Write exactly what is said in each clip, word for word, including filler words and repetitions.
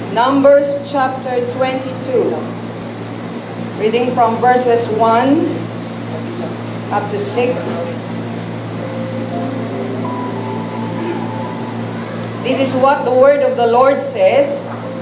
Numbers chapter twenty-two. Reading from verses one up to six. This is what the word of the Lord says.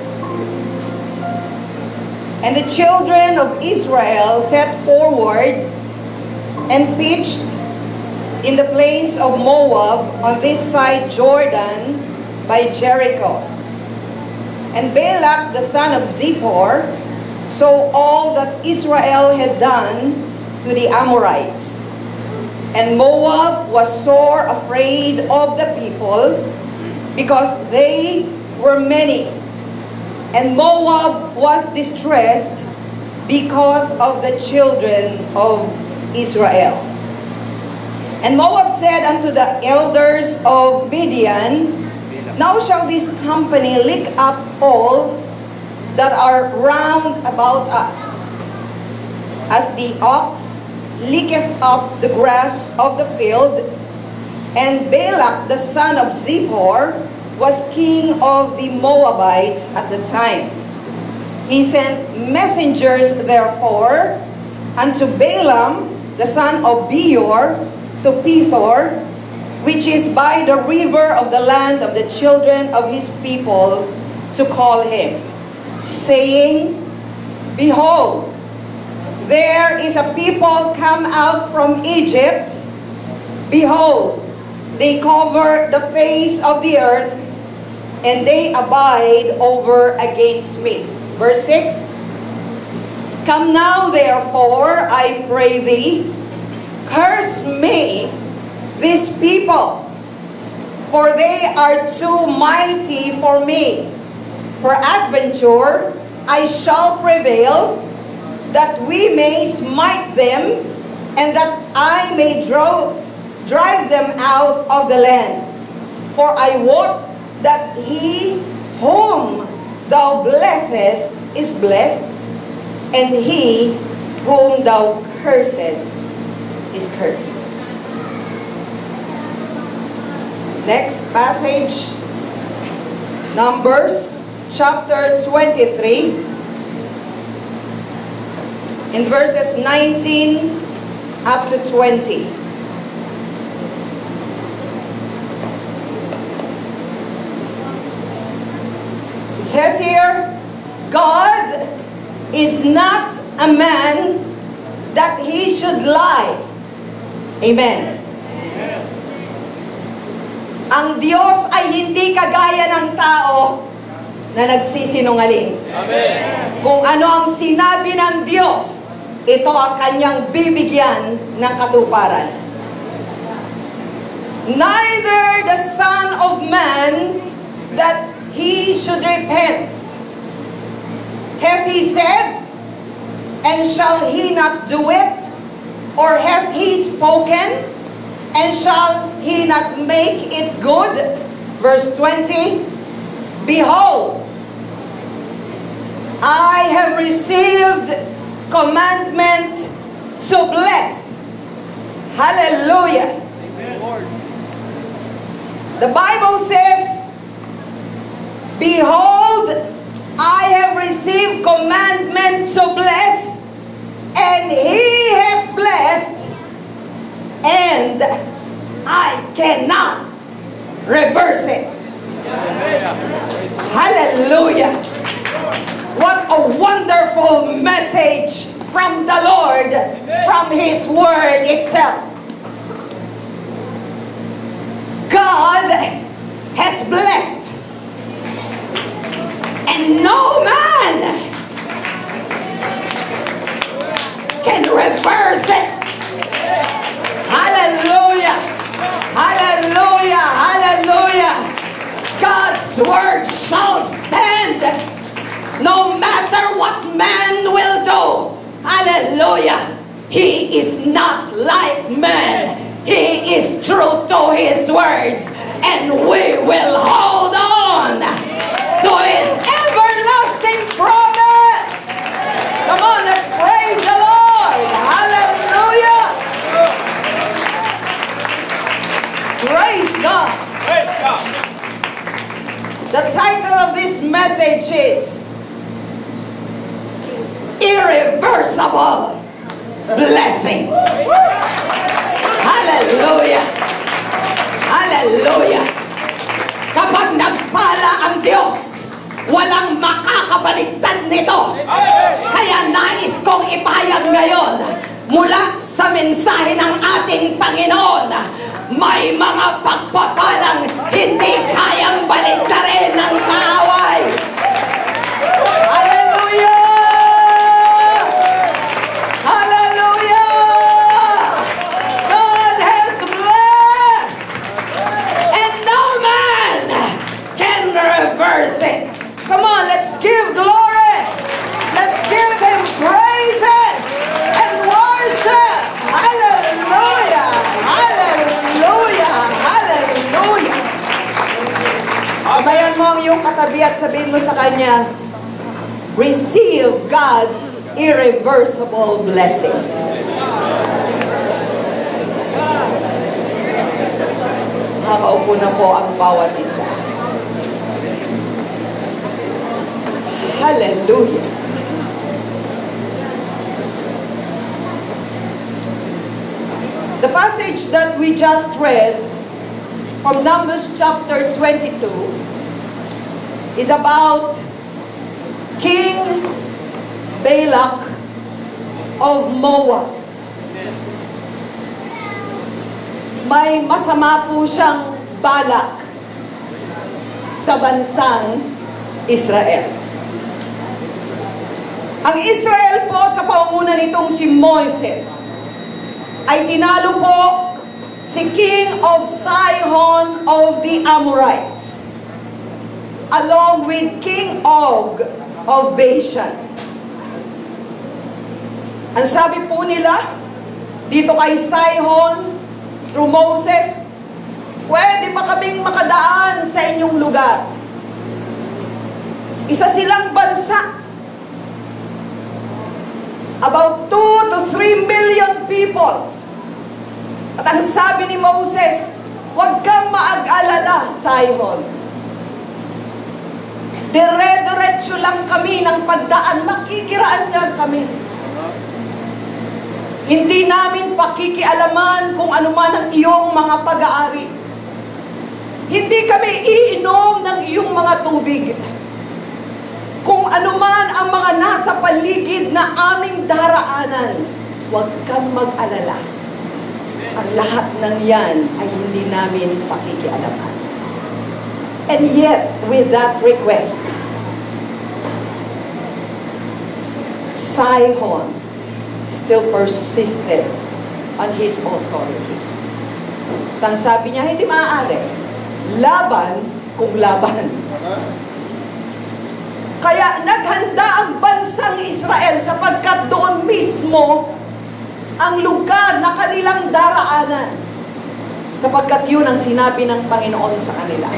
And the children of Israel set forward and pitched in the plains of Moab on this side Jordan by Jericho. And Balak the son of Zippor saw all that Israel had done to the Amorites. And Moab was sore afraid of the people, because they were many. And Moab was distressed because of the children of Israel. And Moab said unto the elders of Midian, Now shall this company lick up all that are round about us, as the ox licketh up the grass of the field. And Balak the son of Zippor was king of the Moabites at the time. He sent messengers therefore unto Balaam the son of Beor to Pethor, which is by the river of the land of the children of his people, to call him, saying, Behold, there is a people come out from Egypt. Behold, they cover the face of the earth, and they abide over against me. Verse six. Come now, therefore, I pray thee, curse me, these people, for they are too mighty for me. Peradventure, I shall prevail, that we may smite them, and that I may draw, drive them out of the land. For I wot that he whom thou blessest is blessed, and he whom thou cursest is cursed. Next passage, Numbers chapter twenty-three, in verses nineteen up to twenty. It says here, God is not a man that he should lie. Amen. Amen. Ang Diyos ay hindi kagaya ng tao na nagsisinungaling. Amen. Kung ano ang sinabi ng Diyos, ito ang kanyang bibigyan ng katuparan. Neither the Son of Man that he should repent. Hath he said, and shall he not do it? Or hath he spoken, and shall he not make it good? Verse twenty. Behold, I have received commandment to bless. Hallelujah. Amen, Lord. The Bible says, Behold, I have received commandment to bless, and he hath blessed, and I cannot reverse it. Hallelujah. What a wonderful message from the Lord, from his word itself. God has blessed, and no man can reverse it. Hallelujah. Hallelujah. Hallelujah. God's word shall stand no matter what man will do. Hallelujah. He is not like man. He is true to his words, and we will hold on to his everlasting promise. Come on, let's praise the Lord. Hallelujah. Praise God. Praise God. The title of this message is Irreversible Blessings. Hallelujah! Hallelujah! Kapag nagpala ang Diyos, walang makakabaligtad nito. Kaya nais kong ipahayag ngayon mula sa mensahe ng ating Panginoon, may mga pagpapalang hindi kayang baligtarin ng kaaway. Hallelujah! Hallelujah! God has blessed, and no man can reverse it. Come on, let's give glory. Let's give Him praises and worship. Hallelujah! Hallelujah! Hallelujah! Abayan mo ang iyong katabi at sabihin mo sa kanya, receive God's irreversible blessings. Nakaupo na po ang bawat isa. Hallelujah! The passage that we just read from Numbers chapter twenty-two is about King Balak of Moab. May masama po siyang balak sa bansang Israel. Ang Israel po sa pangunguna nitong si Moises ay tinalo po si King of Sihon of the Amorites along with King Og of Bashan. Ang sabi po nila dito kay Sihon through Moses, pwede ba kaming makadaan sa inyong lugar? Isa silang bansa, about two to three million people. At ang sabi ni Moses, huwag kang maag-alala, Sihon. Dire-diretso lang kami ng pagdaan, makikiraan niya kami. Hindi namin pakikialaman kung ano man ang iyong mga pag-aari. Hindi kami iinom ng iyong mga tubig. Kung ano man ang mga nasa paligid na aming daraanan, huwag kang mag-alala. Ang lahat ng yan ay hindi namin pakikialaman. And yet, with that request, Sihon still persisted on his authority. Tang sabi niya, hindi maaari. Laban kung laban. Kaya naghanda ang bansang Israel sapagkat doon mismo ang lugar na kanilang daraanan. Sapagkat yun ang sinabi ng Panginoon sa kanila.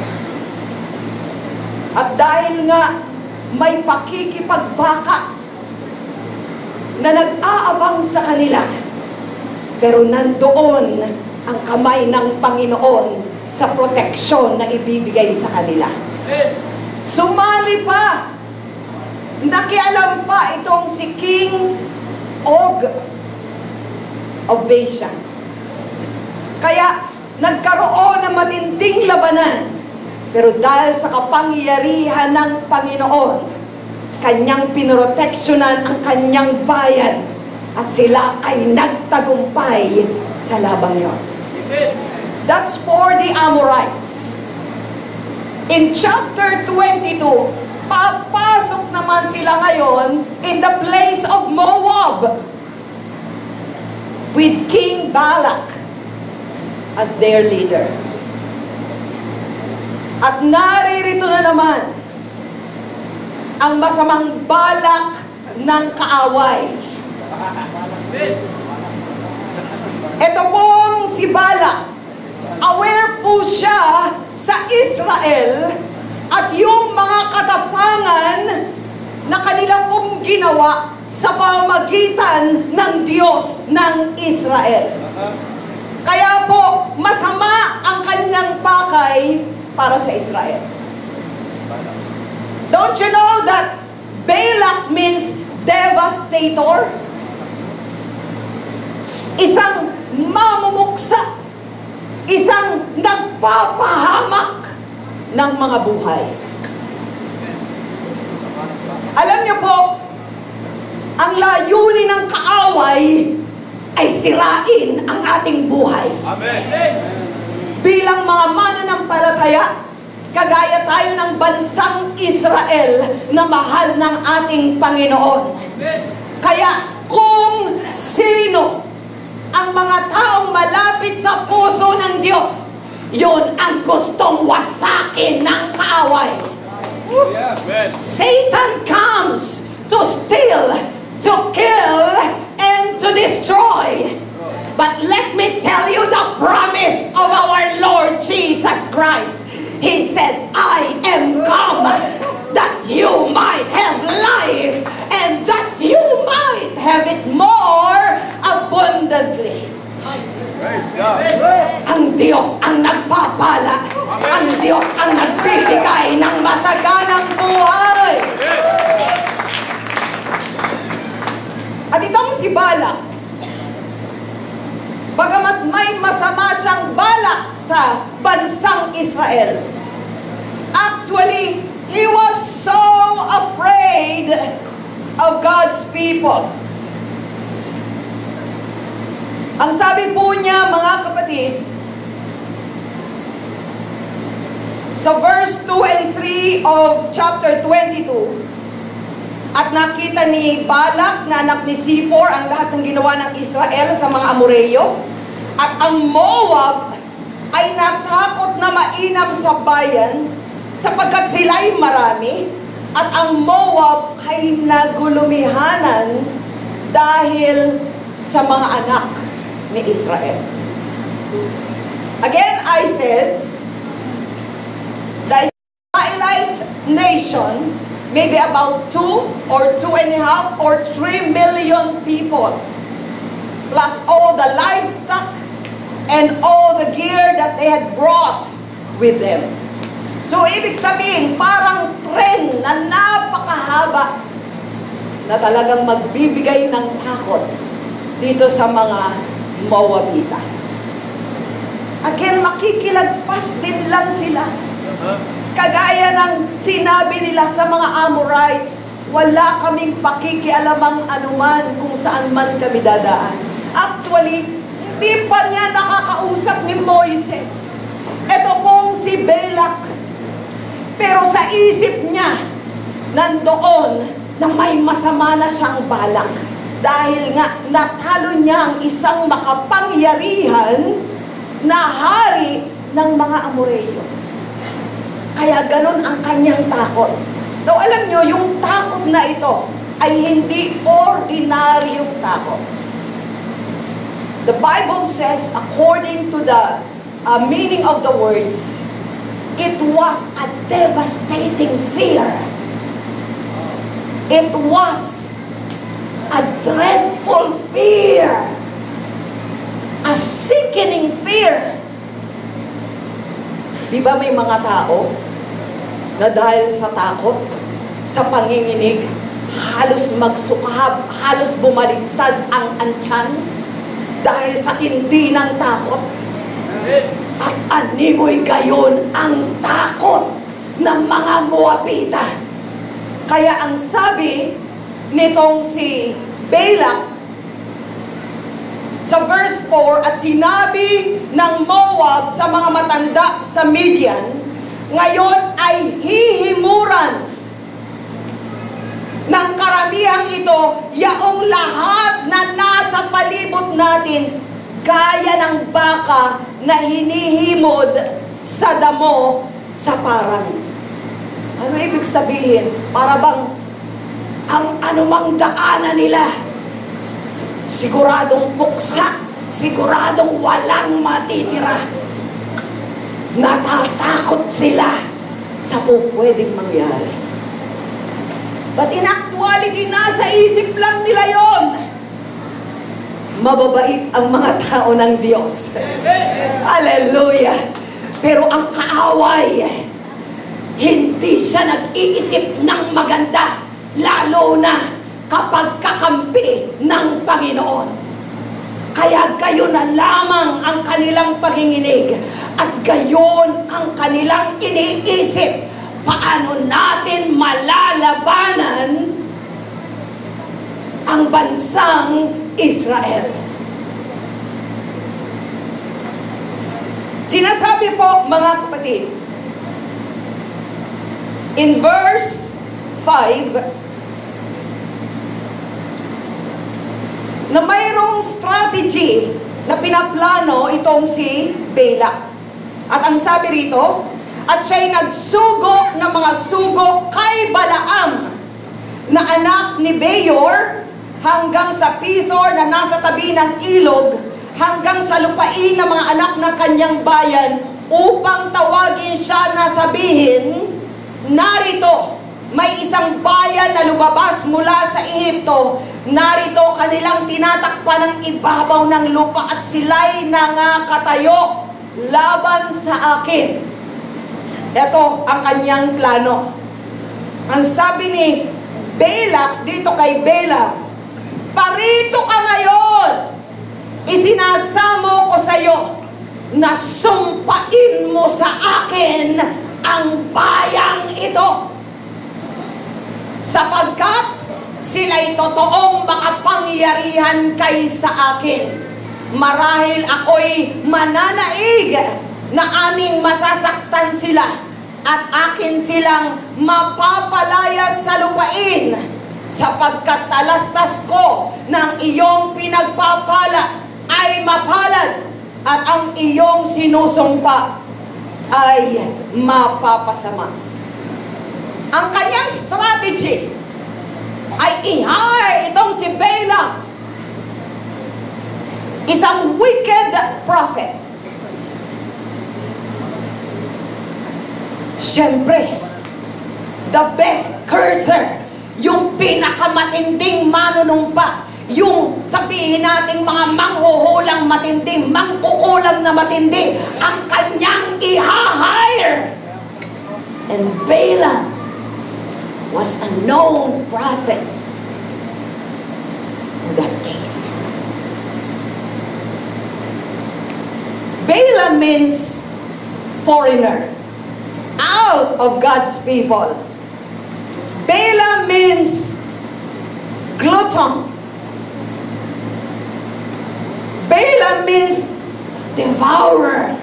At dahil nga may pakikipagbaka na nag-aabang sa kanila, pero nandoon ang kamay ng Panginoon sa proteksyon na ibibigay sa kanila. Sumali pa, nakialam pa itong si King Og of Bashan. Kaya nagkaroon ng matinding labanan, pero dahil sa kapangyarihan ng Panginoon, kanyang pinroteksyonan ang kanyang bayan at sila ay nagtagumpay sa labang yon. That's for the Amorites. In chapter twenty-two, papasok naman sila ngayon in the place of Moab with King Balak as their leader. At naririto na naman ang masamang balak ng kaaway. Ito pong si Balak, aware po siya sa Israel at yung mga katapangan na kanila pong ginawa sa pamamagitan ng Diyos ng Israel. Kaya po, masama ang kanyang pakay para sa Israel. Don't you know that Balak means devastator? Isang mamumuksa, isang nagpapahamak ng mga buhay. Alam niyo po, ang layunin ng kaaway ay sirain ang ating buhay. Amen. Bilang mga mananampalataya, kagaya tayo ng bansang Israel na mahal ng ating Panginoon. Kaya kung sino ang mga taong malapit sa puso ng Diyos, yun ang gustong wasakin ng kaaway. Satan comes to steal, to kill, and to destroy. But let me tell you the promise of our Lord Jesus Christ. He said, I am come that you might have life and that you might have it more abundantly. Ang Diyos ang nagpapala. Ang Diyos ang nagbibigay ng masaganang buhay. At itong si Balak, bagamat may masama siyang balak sa bansang Israel, actually, he was so afraid of God's people. Ang sabi po niya, mga kapatid, sa verse two and three of chapter twenty-two, at nakita ni Balak na anak ni Zippor ang lahat ng ginawa ng Israel sa mga Amoreyo, at ang Moab ay natakot na mainam sa bayan sapagkat sila'y marami, at ang Moab ay nagulumihanan dahil sa mga anak ni Israel. Again, I said, the Israelite nation, maybe about two or two and a half or three million people, plus all the livestock and all the gear that they had brought with them. So, ibig sabihin, parang tren na napakahaba na talagang magbibigay ng takot dito sa mga Moabita. Again, makikilagpas din lang sila. Kagaya ng sinabi nila sa mga Amorites, wala kaming pakikialamang anuman kung saan man kami dadaan. Actually, hindi pa niya nakakausap ni Moises. Ito pong si Balak. Pero sa isip niya, nandoon na may masama na siyang balak. Dahil nga, natalo niya ang isang makapangyarihan na hari ng mga Amoreyo. Kaya ganun ang kanyang takot. Now, alam nyo, yung takot na ito ay hindi ordinaryong takot. The Bible says, according to the uh, meaning of the words, it was a devastating fear. It was a dreadful fear. A sickening fear. Di ba may mga tao na dahil sa takot, sa panginginig, halos magsukahab, halos bumaliktad ang antyan dahil sa tindi ng takot? At animoy gayon ang takot ng mga Moabita. Kaya ang sabi nitong si Balak sa verse four, at sinabi ng Moab sa mga matanda sa Midian, ngayon ay hihimuran ng karamihang ito yaong lahat na nasa palibot natin gaya ng baka na hinihimod sa damo sa parang. Ano ibig sabihin? Para bang ang anumang daanan nila, siguradong puksa, siguradong walang matitira. Natatakot sila sa pupwedeng mangyari. But in actuality, nasa isip lang nila yon. Mababait ang mga tao ng Diyos. Hallelujah! Pero ang kaaway, hindi siya nag-iisip ng maganda, lalo na kapag kakampi ng Panginoon. Kaya gayon na lamang ang kanilang panginginig at gayon ang kanilang iniisip. Paano natin malalabanan ang bansang Israel? Sinasabi po, mga kapatid, in verse five, na mayroong strategy na pinaplano itong si Balak. At ang sabi rito, at siya'y nagsugo ng mga sugo kay Balaam na anak ni Beor hanggang sa Pithor na nasa tabi ng ilog, hanggang sa lupain ng mga anak ng kanyang bayan, upang tawagin siya na sabihin, narito, may isang bayan na lumabas mula sa Ehipto, narito kanilang tinatakpan ng ibabaw ng lupa at sila'y nangakatayo laban sa akin. Ito ang kanyang plano. Ang sabi ni Balak dito kay Balaam, parito ka ngayon, isinasamo ko sa iyo na sumpain mo sa akin ang bayang ito, sapagkat sila'y totoong makapangyarihan kay sa akin. Marahil ako'y mananaig na aming masasaktan sila at akin silang mapapalayas sa lupain, sapagkat talastas ko ng iyong pinagpapala ay mapalad at ang iyong sinusumpa ay mapapasama. Ang kanyang strategy ay i-hire itong si Balaam, isang wicked prophet. Siyempre, the best curser, yung pinakamatinding manunumpa, yung sabihin nating mga manghuhulang matindi, mangkukulam na matindi, ang kanyang i-hire. And Balaam was a known prophet for that case. Balaam means foreigner, out of God's people. Balaam means glutton. Balaam means devourer.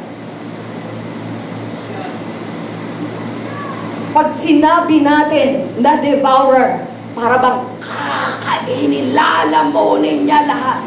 Pag sinabi natin na devourer, para bang kakainin, lalamunin niya lahat.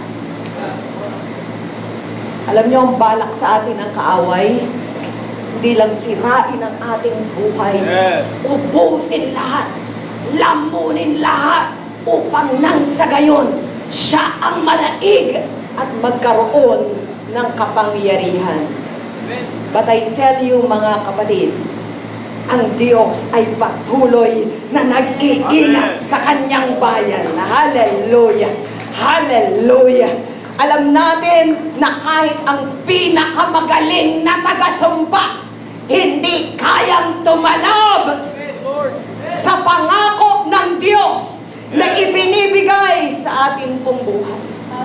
Alam niyo, ang balak sa atin ng kaaway, hindi lang sirain ang ating buhay, ubusin lahat, lamunin lahat, upang nang sa gayon, siya ang manaig at magkaroon ng kapangyarihan. But I tell you, mga kapatid, ang Diyos ay patuloy na nag-iingat sa kanyang bayan. Hallelujah! Hallelujah! Alam natin na kahit ang pinakamagaling na taga-sumpa, hindi kayang tumalab sa pangako ng Diyos na ibinibigay sa ating pong buhay.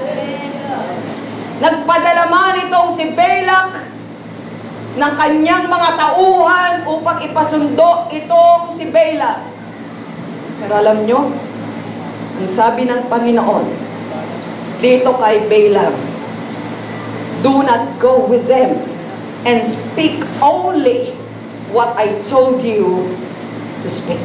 Nagpadala man itong si Balak ng kanyang mga tauhan upang ipasundo itong si Balaam. Pero alam nyo, ang sabi ng Panginoon dito kay Balaam, do not go with them and speak only what I told you to speak.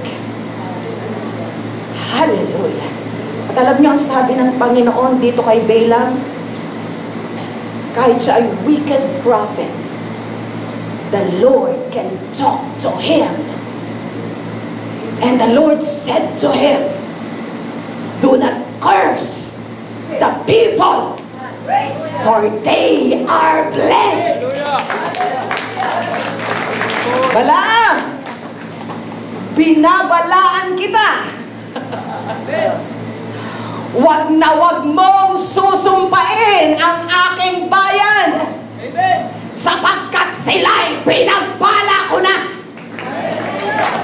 Hallelujah! At alam nyo, ang sabi ng Panginoon dito kay Balaam, kahit siya ay wicked prophet, the Lord can talk to him. And the Lord said to him, do not curse the people, for they are blessed. Balaam, binabalaan kita. Wag na wag mong susumpain ang aking bayan. Amen. Sapagkat sila'y pinagpala ko na.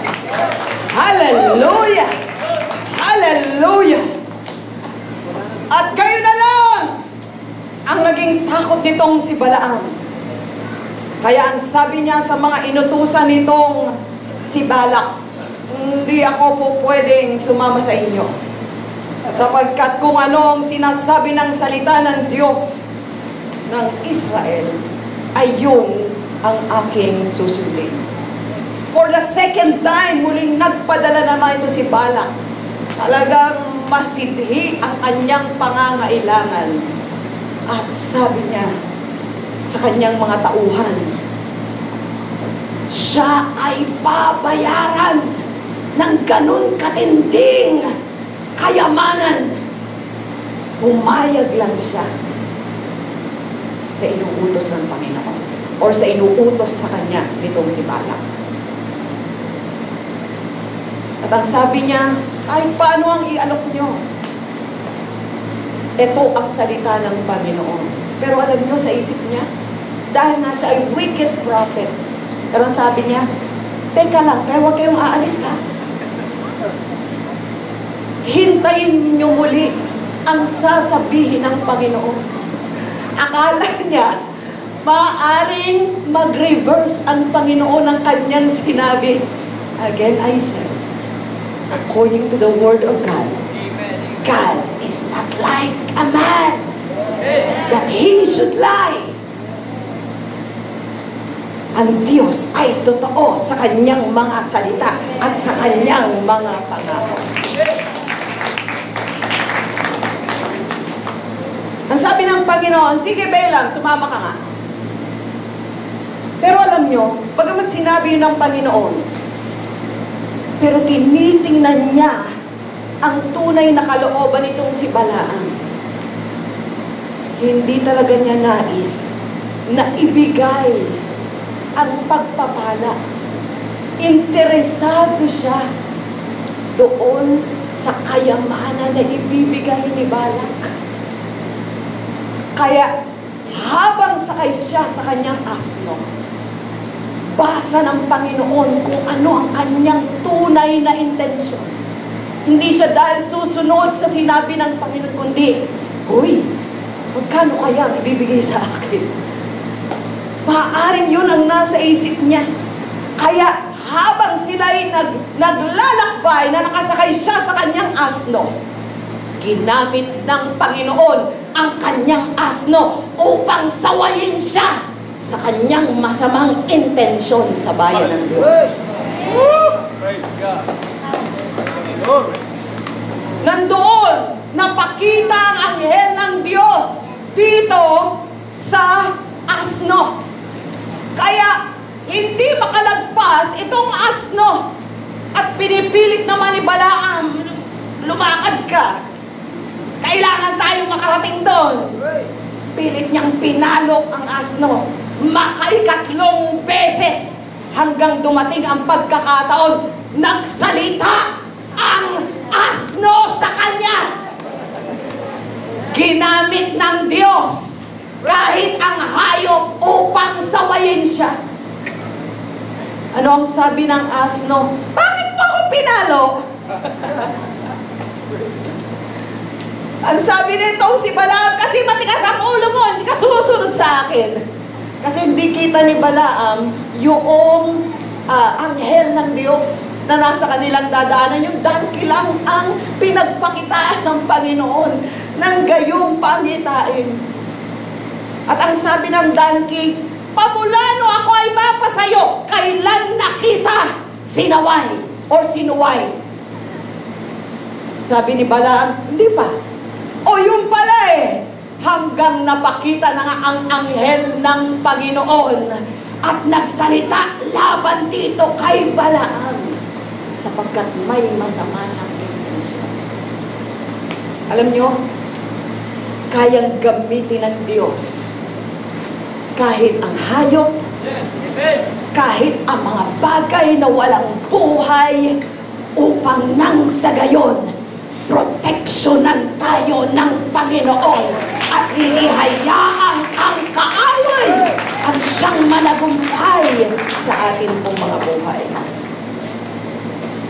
Hallelujah! Hallelujah! At kayo na lang ang naging takot nitong si Balaam. Kaya ang sabi niya sa mga inutusan nitong si Balak, hindi ako po pwedeng sumama sa inyo. Sapagkat kung ano ang sinasabi ng salita ng Diyos ng Israel, ay yun ang aking susundin. For the second time, muling nagpadala naman ito si Balak. Talagang masidhi ang kanyang pangangailangan. At sabi niya sa kanyang mga tauhan, siya ay babayaran ng ganun katinding kayamanan. Pumayag lang siya sa inuutos ng Panginoon or sa inuutos sa kanya nitong si Balak. at ang sabi niya, kahit paano ang ialok niyo, ito ang salita ng Panginoon. Pero alam niyo sa isip niya, dahil nga siya ay wicked prophet, pero ang sabi niya, teka lang, pero huwag kayong aalis ha. Hintayin niyo muli ang sasabihin ng Panginoon. Akala niya, maaaring mag-reverse ang Panginoon ng kanyang sinabi. Again, I said, according to the Word of God, God is not like a man that He should lie. Ang Diyos ay totoo sa kanyang mga salita at sa kanyang mga pangako. Ang sabi ng Panginoon, sige Balaam, sumama ka nga. Pero alam nyo, bagamat sinabi ng Panginoon, pero tinitingnan niya ang tunay na kalooban nitong si Balaam. Hindi talaga niya nais na ibigay ang pagpapala. Interesado siya doon sa kayamanan na ibibigay ni Balak. Kaya habang sakay siya sa kanyang asno, basa ng Panginoon kung ano ang kanyang tunay na intensyon. Hindi siya dahil susunod sa sinabi ng Panginoon, kundi, uy, magkano kaya ang ibibigay sa akin? Maaaring yun ang nasa isip niya. Kaya habang sila'y nag, naglalakbay na nakasakay siya sa kanyang asno, ginamit ng Panginoon ang kanyang asno upang sawayin siya sa kanyang masamang intensyon sa bayan ng Diyos. Praise God. Nandoon, napakita ang anghel ng Diyos dito sa asno. Kaya, hindi makalagpas itong asno. At pinipilit naman ni Balaam, lumakad ka. Kailangan tayong makarating doon. Pilit niyang pinalok ang asno. Makaikatlong beses hanggang dumating ang pagkakataon, nagsalita ang asno sa kanya. Ginamit ng Diyos kahit ang hayop upang sawayin siya. Ano ang sabi ng asno? Bakit mo ako pinalo? Ang sabi nitong si Balaam, kasi matigas ang ulo mo, hindi ka sumusunod sa akin. Kasi hindi kita ni Balaam yung uh, anghel ng Diyos na nasa kanilang dadaanan. Yung donkey lang ang pinagpakitaan ng Panginoon ng gayong pangitain. At ang sabi ng donkey, pamulano ako ay mapasayo, kailan nakita sinaway or sinuway? Sabi ni Balaam, hindi pa. O yung pala eh, hanggang napakita na nga ang anghel ng Panginoon at nagsalita laban dito kay Balaam sapagkat may masama siyang intensyon. Alam nyo, kayang gamitin ng Diyos kahit ang hayop, kahit ang mga bagay na walang buhay upang nang sa gayon proteksyonan tayo ng Panginoon at hindi hayaan ang kaaway ang siyang managumpay sa atin pong mga buhay.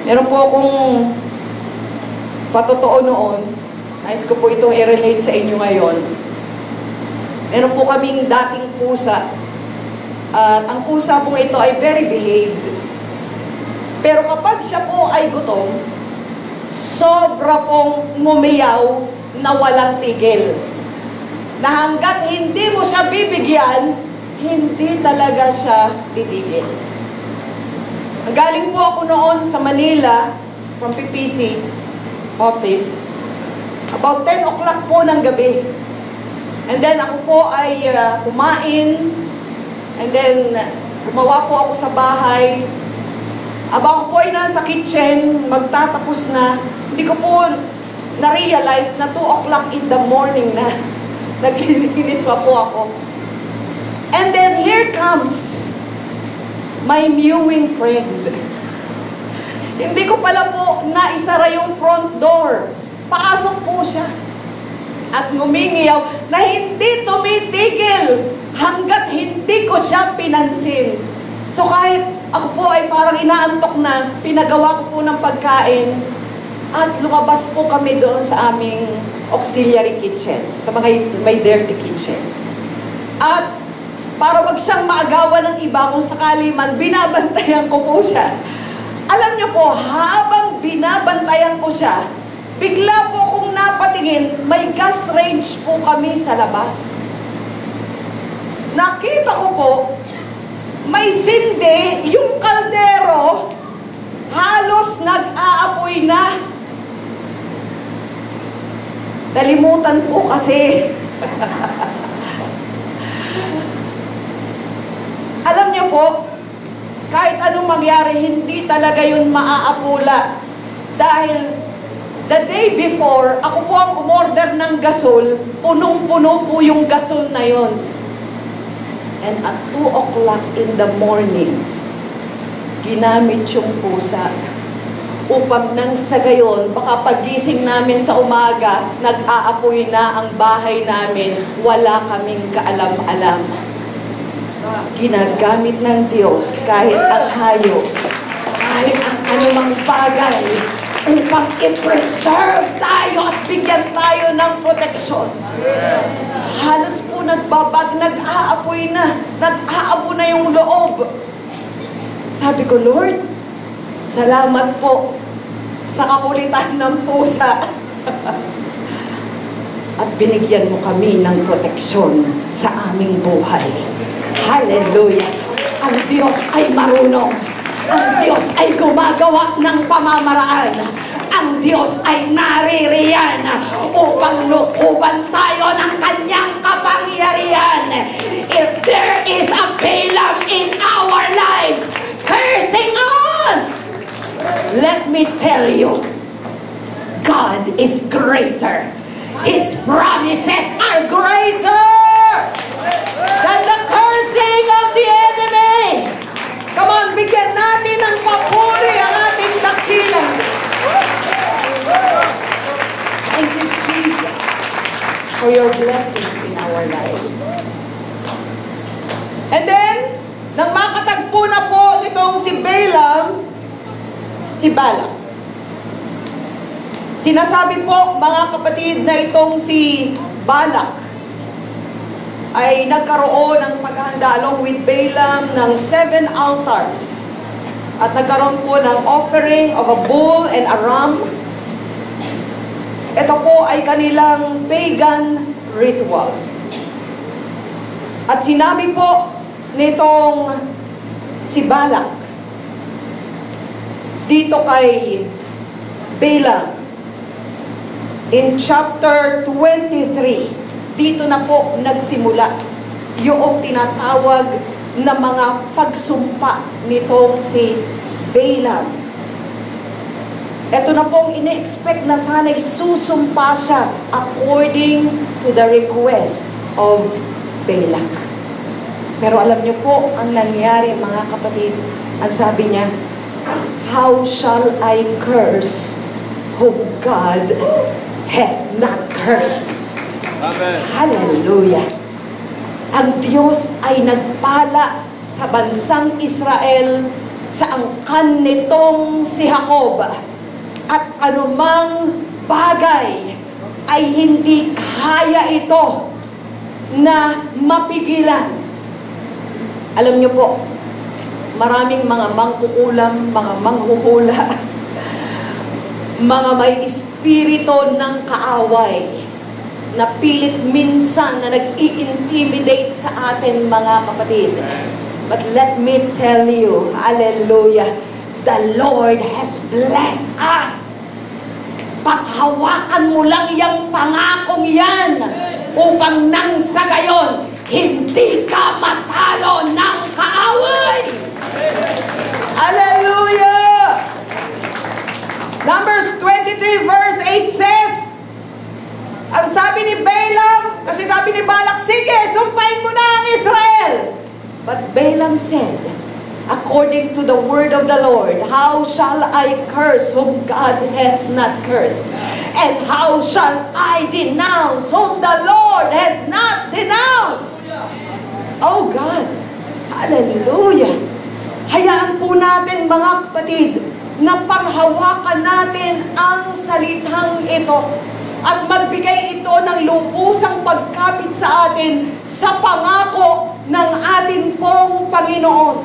Meron po akong patotoo noon. Nais ko po itong i-relate sa inyo ngayon. Meron po kaming dating pusa. At ang pusa pong ito ay very behaved. Pero kapag siya po ay gutom, sobra pong ngumiyaw na walang tigil. Na hanggat hindi mo siya bibigyan, hindi talaga siya titigil. Galing po ako noon sa Manila, from P P C office, about ten o'clock po ng gabi. And then ako po ay uh, kumain, and then gumawa po ako sa bahay. Aba ako po ay nasa kitchen, magtatapos na, hindi ko po na-realize na two o'clock in the morning na naglilinis pa po ako. And then here comes my mewing friend. Hindi ko pala po naisara yung front door. Pakasok po siya. At ngumingiyaw na hindi tumitigil hanggat hindi ko siya pinansin. So kahit ako po ay parang inaantok na, pinagawa ko po ng pagkain at lumabas po kami doon sa aming auxiliary kitchen, sa mga may dirty kitchen. At para wag siyang maagawan ng iba kung sakali man, binabantayan ko po siya. Alam niyo po, habang binabantayan ko siya, bigla po kung napatingin, may gas range po kami sa labas. Nakita ko po, may sindi, yung kaldero, halos nag-aapoy na. Nalimutan po kasi. Alam niyo po, kahit anong mangyari, hindi talaga yun maaapula. Dahil the day before, ako po ang umorder ng gasol, punong-puno po yung gasol na yun. And at two o'clock in the morning, ginamit yung pusa upang nang sa gayon, baka pagising namin sa umaga, nag-aapoy na ang bahay namin, wala kaming kaalam-alam. Ginagamit ng Diyos kahit ang hayop, kahit ang anumang bagay upang i-preserve tayo at bigyan tayo ng proteksyon. Halos po nagbabag, nag-aapoy na, nag-aabo na yung loob. Sabi ko, Lord, salamat po sa kakulitan ng pusa. At binigyan mo kami ng proteksyon sa aming buhay. Hallelujah! Ang Diyos ay marunong. Ang Diyos ay gumagawa ng pamamaraan. Ang Diyos ay naririyan upang lukuban tayo ng kanyang kapangyarihan. If there is a Balaam in our lives cursing us, let me tell you, God is greater. His promises are greater than the cursing of the enemy. Come on, bigyan natin ng papuri ang ating dakilang. Thank you, Jesus, for your blessings in our lives. And then, nang makatagpo na po nitong si Balaam, si Balak. Sinasabi po, mga kapatid, na itong si Balak ay nagkaroon ng paghahanda along with Balaam ng seven altars. At nagkaroon po ng offering of a bull and a ram. Ito po ay kanilang pagan ritual. At sinabi po nitong si Balak dito kay Balaam in chapter twenty-three, dito na po nagsimula yung tinatawag na mga pagsumpa nitong si Balaam. Ito na pong ine-expect na sana'y susumpa siya according to the request of Balak. Pero alam niyo po, ang nangyari, mga kapatid, ang sabi niya, how shall I curse whom God hath not cursed? Amen. Hallelujah! Ang Diyos ay nagpala sa bansang Israel sa angkan nitong si Jacob, at anumang bagay ay hindi kaya ito na mapigilan. Alam niyo po, maraming mga mangkukulam, mga manghuhula, mga may espiritu ng kaaway, na pilit minsan na nag-i-intimidate sa atin, mga kapatid. But let me tell you, hallelujah, the Lord has blessed us. Paghawakan mo lang yung pangakong yan, upang nang sa gayon, hindi ka matalo ng kaaway. Hallelujah! Numbers twenty-three verse eight says, ang sabi ni Balaam, kasi sabi ni Balak, sige, sumpain mo na ang Israel. But Balaam said, according to the word of the Lord, how shall I curse whom God has not cursed? And how shall I denounce whom the Lord has not denounced? Oh God, hallelujah. Hayaan po natin, mga kapatid, na panghawakan natin ang salitang ito at magbigay ito ng lubusang pagkapit sa atin sa pangako ng ating pong Panginoon.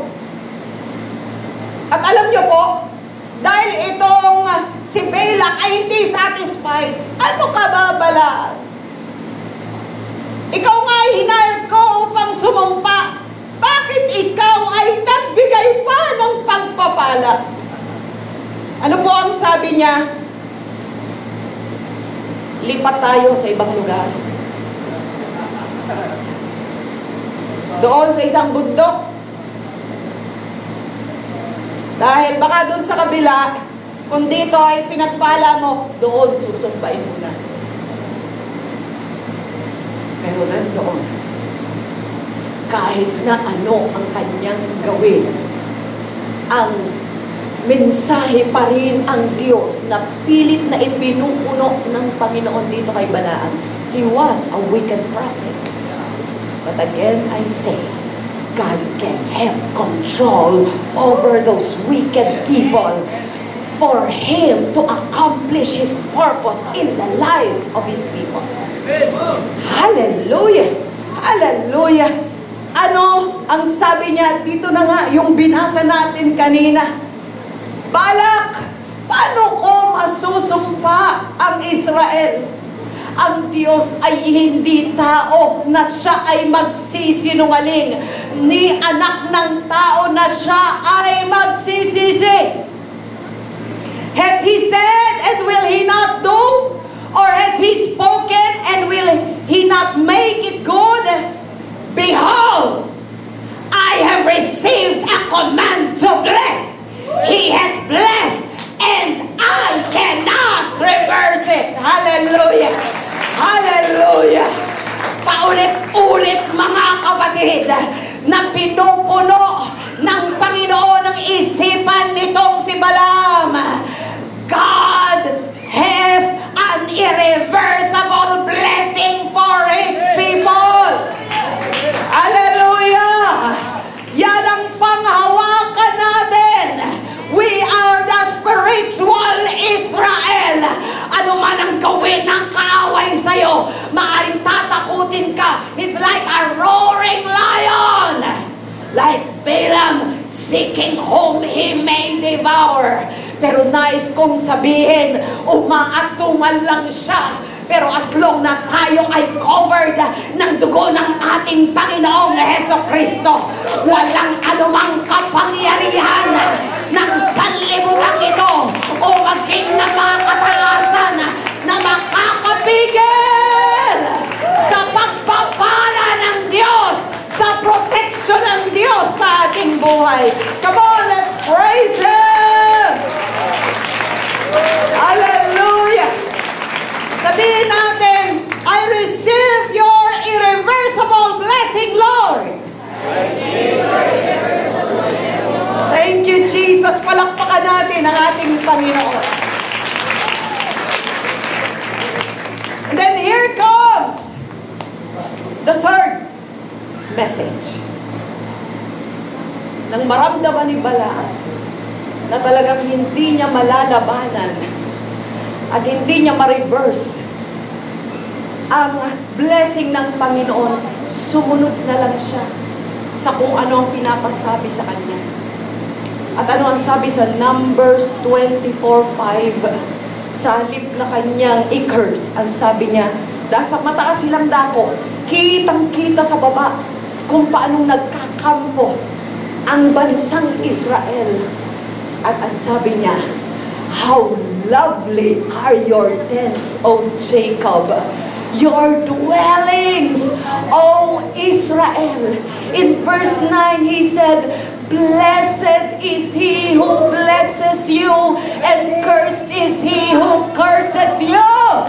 At alam niyo po, dahil itong si Balak ay hindi satisfied, ano ka babala? Ikaw nga ay hinayad ko upang sumumpa. Bakit ikaw ay nagbigay pa ng pagpapala? Ano po ang sabi niya? Lipat tayo sa ibang lugar. Doon sa isang bundok. Dahil baka doon sa kabila, kung dito ay pinagpala mo, doon susumpain mo na. Pero nandoon, kahit na ano ang kanyang gawin, ang mensahe pa rin ang Diyos na pilit na ipinupuno ng Panginoon dito kay Balaam. He was a wicked prophet. But again, I say, God can have control over those wicked people for Him to accomplish His purpose in the lives of His people. Hallelujah! Hallelujah! Ano ang sabi niya? Dito na nga yung binasa natin kanina. Balak, paano ko masusumpa ang Israel? Ang Diyos ay hindi tao na siya ay magsisinungaling, ni anak ng tao na siya ay magsisisi. Has He said and will He not do? Or has He spoken and will He not make it good? Behold, I have received a command to bless. He has blessed, and I cannot reverse it. Hallelujah! Hallelujah! Paulit-ulit, mga kapatid, na pinupuno ng Panginoon ang isipan nitong si Balaam. God has an irreversible blessing for His people. Hallelujah! Yan ang panghawakan natin. We are the spiritual Israel. Ano man ang gawin ng kaaway sa'yo, maaaring tatakutin ka. He's like a roaring lion. Like Balaam, seeking whom he may devour. Pero nais kong sabihin, umaatungan lang siya. Pero as long na tayo ay covered ng dugo ng ating Panginoong Hesukristo, walang anumang kapangyarihan ng sanlibutan ito o maging na mga kataasan na makakapigil sa pagpapala ng Diyos, sa protection ng Diyos sa ating buhay. Come on, let's praise Him! Hallelujah! Sabihin natin, I receive your irreversible blessing, Lord. Thank you, Jesus. Palakpakan natin ang ating Panginoon. And then here comes the third message. Nang maramdaman ni Balaam na talagang hindi niya malalabanan at hindi niya ma-reverse ang blessing ng Panginoon, sumunod na lang siya sa kung ano ang pinapasabi sa kanya. At ano ang sabi sa Numbers twenty-four five? Sa halip na kanyang i-curse, ang sabi niya, dahil sa mataas silang dako, kitang-kita sa baba kung paanong nagkakampo ang bansang Israel. At ang sabi niya, how lovely are your tents, O Jacob, your dwellings, O Israel. In verse nine, he said, blessed is he who blesses you, and cursed is he who curses you.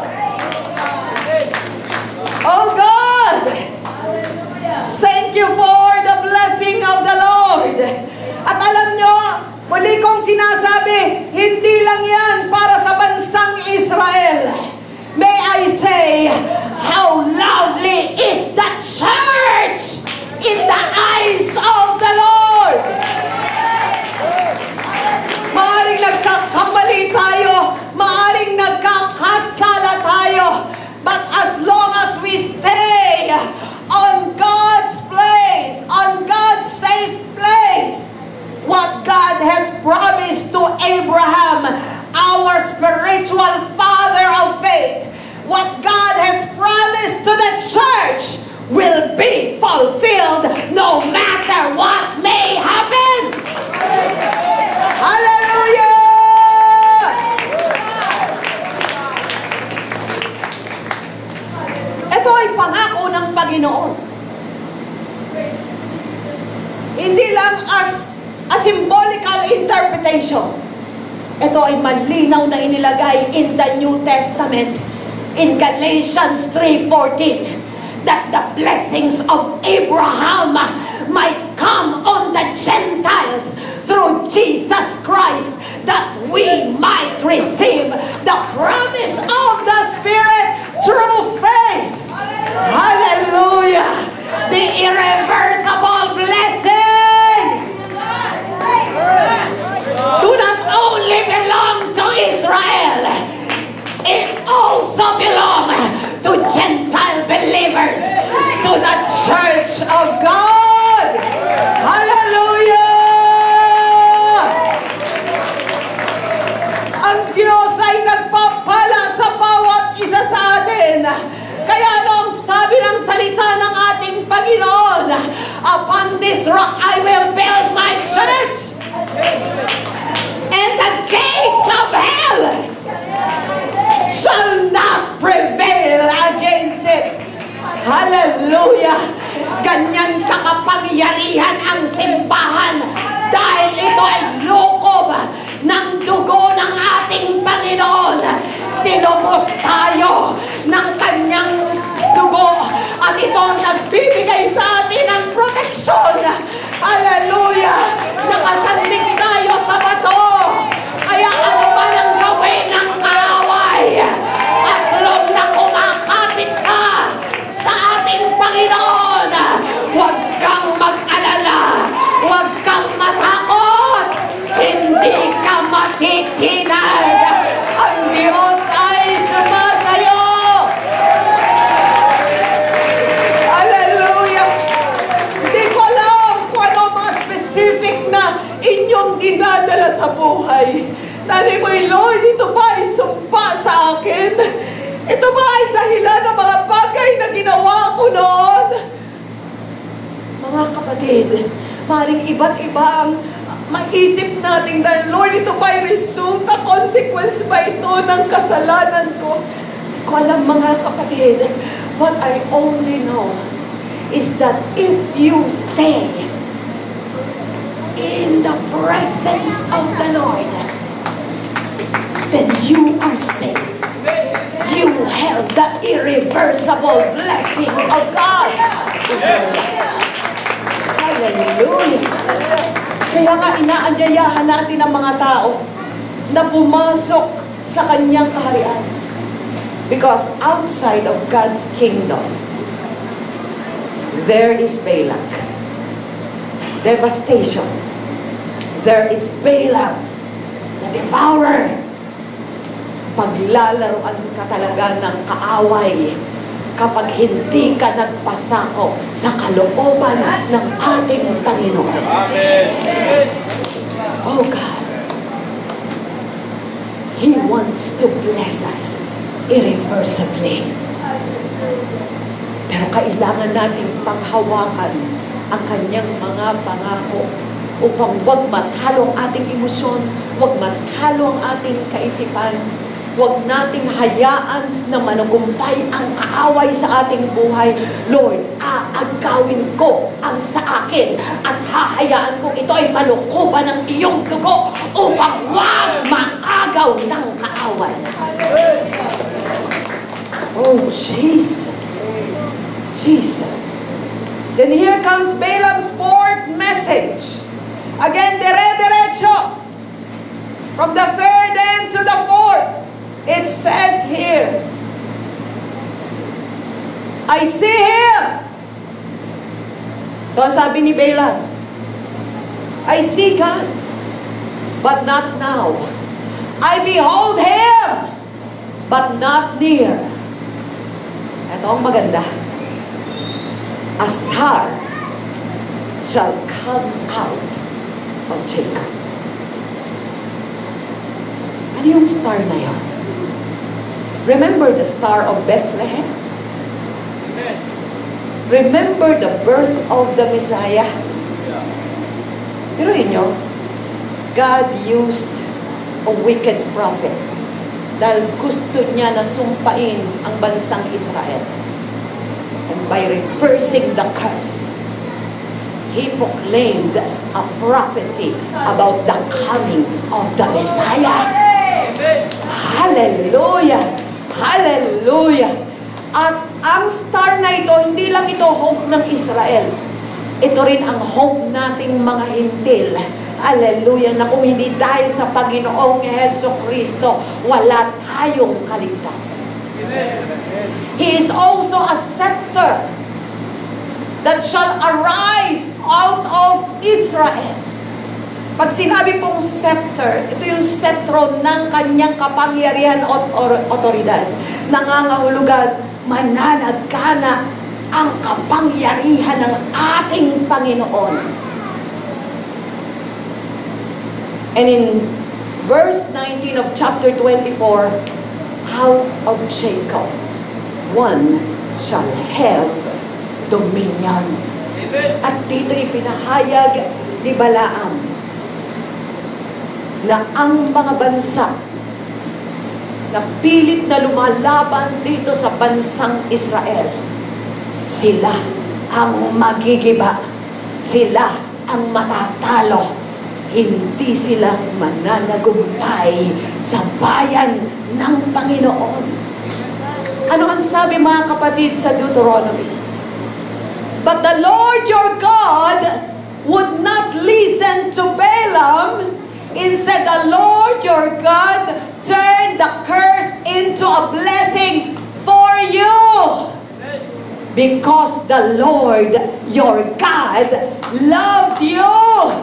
Oh God! Thank you for the blessing of the Lord. At alam nyo, muli kong sinasabi, hindi lang yan para sa bansang Israel. May I say, how lovely is the church in the eyes of the Lord. Maaring nagkakamali tayo, maaring nagkakasala tayo, but as long as we stay on God's place, on God's safe place, what God has promised to Abraham, our spiritual father of faith, what God has promised to the church will be fulfilled no matter what may happen. Hallelujah! Ito ay pangako ng Panginoon. Hindi lang as a symbolical interpretation. Ito ay malinaw na inilagay in the New Testament in Galatians three fourteen, that the blessings of Abraham might come on the Gentiles through Jesus Christ, that we might receive the promise of the Spirit through faith. Hallelujah! The irreversible blessings do not only belong to Israel, it also belongs to Gentile believers, to the church of God. Hallelujah! Ang Diyos ay nagpapala sa bawat isa sa atin. Kaya anong sabi ng salita ng ating Panginoon? Upon this rock I will build my church, and the gates of hell shall not prevail against it. Hallelujah! Ganyan kakapangyarihan ang simbahan dahil ito ay lukob ng dugo ng ating Panginoon. Tinubos tayo ng kanyang dugo at ito ang nagbibigay sa atin ng proteksyon. Hallelujah! Nakasandig tayo sa bato. Kaya ano man ang gawin ng kaaway, as long na kumakapit ka sa ating Panginoon, huwag kang mag-alala, huwag kang matakot, hindi ka matitinag. Ang Diyos ay sumasayo. Hallelujah! Hindi ko alam kung ano mga specific na inyong dinadala sa buhay. Nani mo, Lord, ito ba ay sumpa sa akin? Ito ba ay dahilan ng mga bagay na ginawa ko noon? Mga kapatid, maring iba't ibang maisip natin dahil, Lord, ito ba ay resulta, consequence ba ito ng kasalanan ko? Hindi ko alam, mga kapatid. What I only know is that if you stay in the presence of the Lord, then you are safe. You have the irreversible blessing of God. Hallelujah! Kaya nga inaanyayahan natin ang mga tao na pumasok sa kanyang kaharian. Because outside of God's kingdom, there is Balak, devastation. There is Balaam, devourer. Paglalaroan ka talaga ng kaaway kapag hindi ka nagpasako sa kalooban ng ating Panginoon. Amen. Oh God, He wants to bless us irreversibly. Pero kailangan nating panghawakan ang kanyang mga pangako upang wag matalo ang ating emosyon, wag matalo ang ating kaisipan, wag nating hayaan na manugumpay ang kaaway sa ating buhay. Lord, aagawin ko ang sa akin at hahayaan ko ito ay malukuban ng iyong dugo upang wag maagaw ng kaaway. Oh, Jesus. Jesus. Then here comes Balaam's fourth message. Again, dire-diretso. From the third end to the fourth. It says here, I see him. Ito sabi ni Balaam, I see God, but not now. I behold him, but not near. Ito ang maganda. A star shall come out of Jacob. Ano yung star na yan? Remember the star of Bethlehem? Remember the birth of the Messiah? Pero inyo, God used a wicked prophet dahil gusto niya na sumpain ang bansang Israel. And by reversing the curse, He proclaimed a prophecy about the coming of the Messiah. Hallelujah! Hallelujah! At ang star na ito, hindi lang ito hope ng Israel. Ito rin ang hope nating mga hintil. Hallelujah! Na kung hindi dahil sa Panginoong Jesucristo, wala tayong kaligtasan. He is also a scepter that shall arise out of Israel. Pag sinabi pong scepter, ito yung setro ng kanyang kapangyarihan at otoridad. Nangangahulugan, mananagana ang kapangyarihan ng ating Panginoon. And in verse nineteen of chapter twenty-four, out of Jacob, one shall have dominion. At dito ipinahayag ni Balaam na ang mga bansa na pilit na lumalaban dito sa bansang Israel, sila ang magigiba, sila ang matatalo, hindi sila mananagumpay sa bayan ng Panginoon. Ano ang sabi mga kapatid sa Deuteronomy? But the Lord your God would not listen to Balaam. Instead, the Lord your God turned the curse into a blessing for you. Because the Lord your God loved you.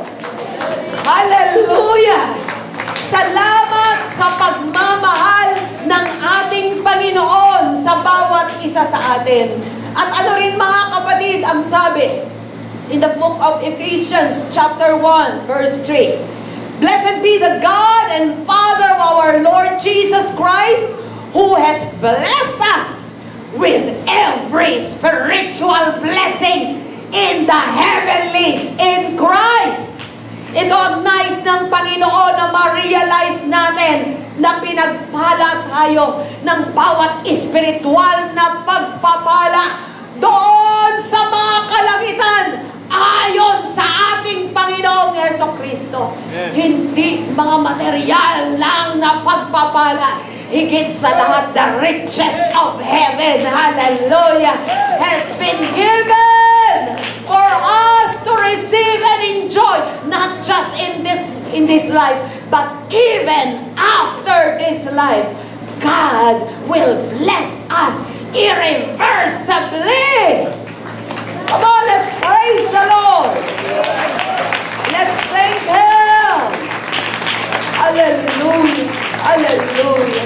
Hallelujah! Salamat sa pagmamahal ng ating Panginoon sa bawat isa sa atin. At ano rin mga kapatid ang sabi in the book of Ephesians chapter one verse three. Blessed be the God and Father of our Lord Jesus Christ, who has blessed us with every spiritual blessing in the heavenlies in Christ. Ito ang nais ng Panginoon na ma-realize natin na pinagpala tayo ng bawat espiritual na pagpapala doon sa mga kalangitan ayon sa ating Panginoong Jesucristo. Yeah. Hindi mga material lang na pagpapala. Higit sa lahat, the riches of heaven, hallelujah, has been given for us to receive and enjoy, not just in this, in this life, but even after this life. God will bless us irreversibly. Come on, let's praise the Lord. Let's thank Him. Hallelujah! Hallelujah!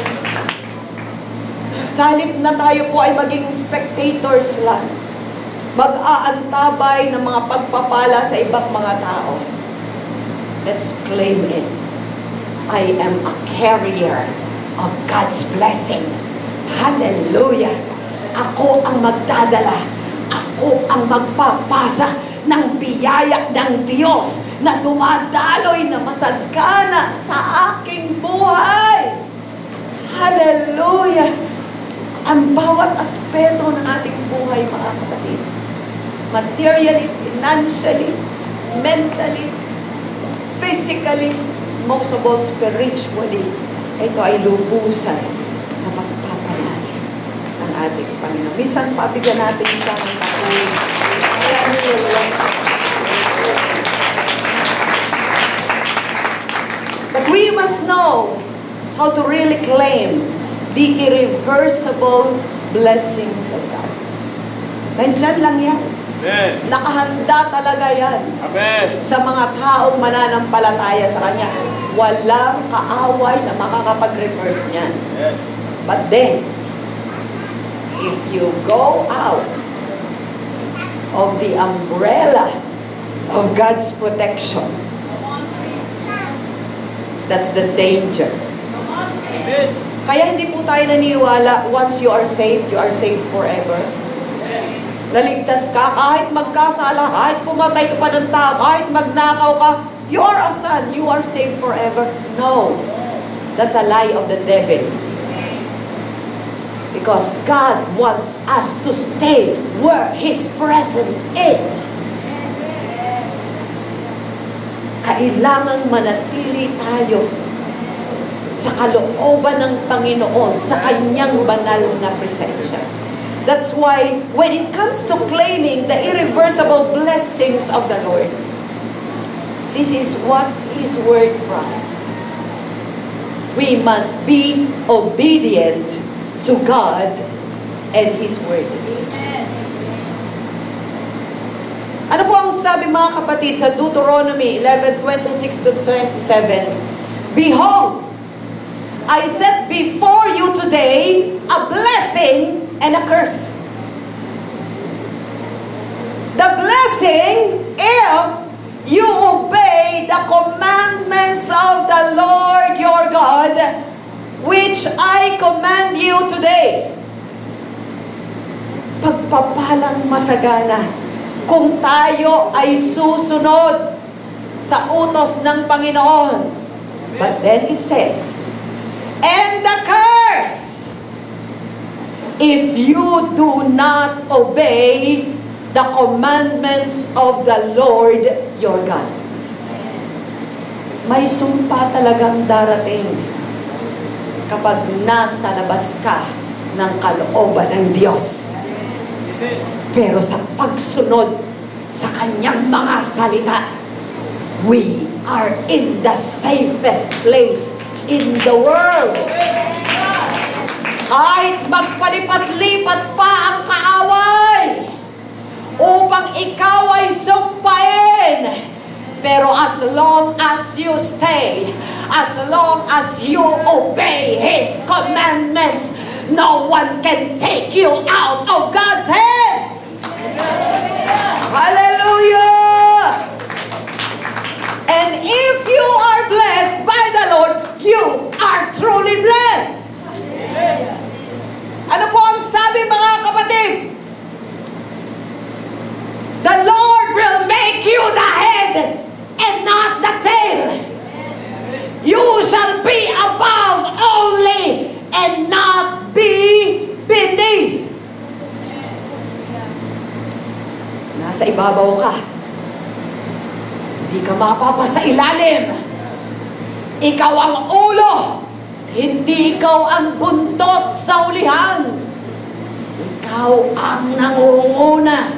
Sa halip na tayo po ay maging spectators lang, mag-aantabay ng mga pagpapala sa ibang mga tao, let's claim it. I am a carrier of God's blessing. Hallelujah! Ako ang magdadala. Ako ang magpapasa ng biyaya ng Diyos na dumadaloy na masagana sa aking buhay. Hallelujah! Ang bawat aspeto ng ating buhay, mga kapatid, materially, financially, mentally, physically, most of all spiritually, ito ay lubusan na magpapalaya ng ating Panginoon. Minsan, pabigyan natin siya ng takuin. But we must know how to really claim the irreversible blessings of God. Nandyan lang yan. Amen. Nakahanda talaga yan. Amen. Sa mga taong mananampalataya sa Kanya. Walang kaaway na makakapag-reverse niyan. Amen. But then, if you go out of the umbrella of God's protection, that's the danger. Amen. Kaya hindi po tayo naniniwala, once you are saved, you are saved forever. Naligtas ka, kahit magkasala, kahit pumatay ka pa ng tao, kahit magnakaw ka, you are a son, you are saved forever. No. That's a lie of the devil. Because God wants us to stay where His presence is. Kailangang manatili tayo sa kalooban ng Panginoon, sa Kanyang banal na presensya. That's why, when it comes to claiming the irreversible blessings of the Lord, this is what His Word promised. We must be obedient to God and His Word. Ano po ang sabi, mga kapatid, sa Deuteronomy eleven twenty-six to twenty-seven? Behold, I set before you today a blessing and a curse. The blessing, if you obey the commandments of the Lord your God, which I command you today. Pagpapalang masagana kung tayo ay susunod sa utos ng Panginoon. But then it says, and the curse, if you do not obey the commandments of the Lord your God. May sumpa talagang darating kapag nasa labas ka ng kalooban ng Diyos. Pero sa pagsunod sa Kanyang mga salita, we are in the safest place in the world. Kahit magpalipat-lipat pa ang kaaway upang ikaw ay sumpain, pero as long as you stay, as long as you obey His commandments, no one can take you out of God's hands. Hallelujah! And if you are blessed by the Lord, you are truly blessed. Ano po ang sabi, mga kapatid? The Lord will make you the head and not the tail. You shall be above only and not be beneath. Nasa ibabaw ka. Hindi ka mapapasa ilalim. Ikaw ang ulo. Hindi ikaw ang buntot sa ulihan. Ikaw ang nangunguna.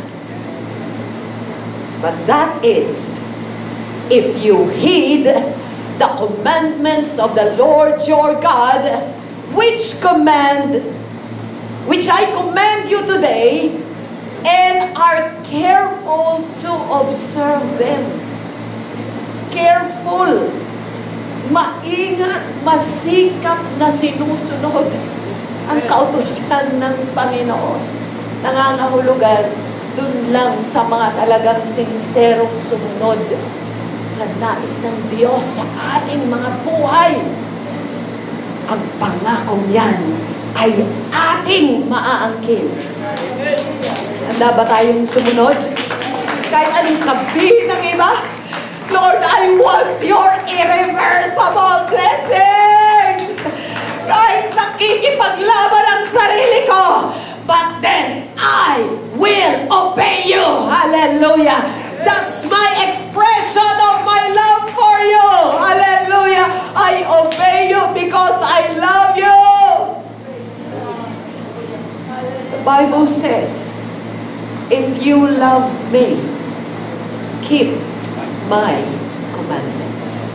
But that is, if you heed the commandments of the Lord your God, which command, which I command you today, and are careful to observe them. Careful. maingat, masikap na sinusunod ang kautusan ng Panginoon. Nangangahulugan dun lang sa mga talagang sinserong sumunod sa nais ng Diyos sa ating mga buhay. Ang pangakong yan ay ating maaangkin. Handa ba tayong sumunod? Kahit anong sabihin ng iba, Lord, I want your irreversible blessings. Kahit nakikipaglaban ang sarili ko, but then I will obey you. Hallelujah. That's my expression of my love for you. Hallelujah. I obey you because I love you. The Bible says, if you love me, keep my commandments.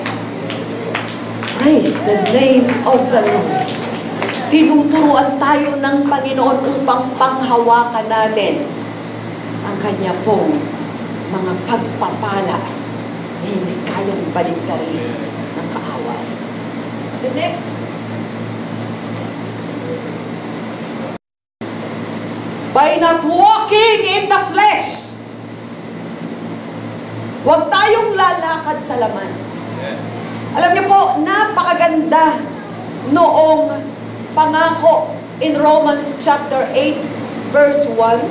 Praise the name of the Lord. Tinuturuan tayo ng Panginoon upang panghawakan natin ang Kanya pong mga pagpapala na hindi kayang baliktarin ng kaaway. The next. By not walking in the flesh. Huwag tayong lalakad sa laman. Alam niyo po, napakaganda noong pangako in Romans chapter eight, verse one.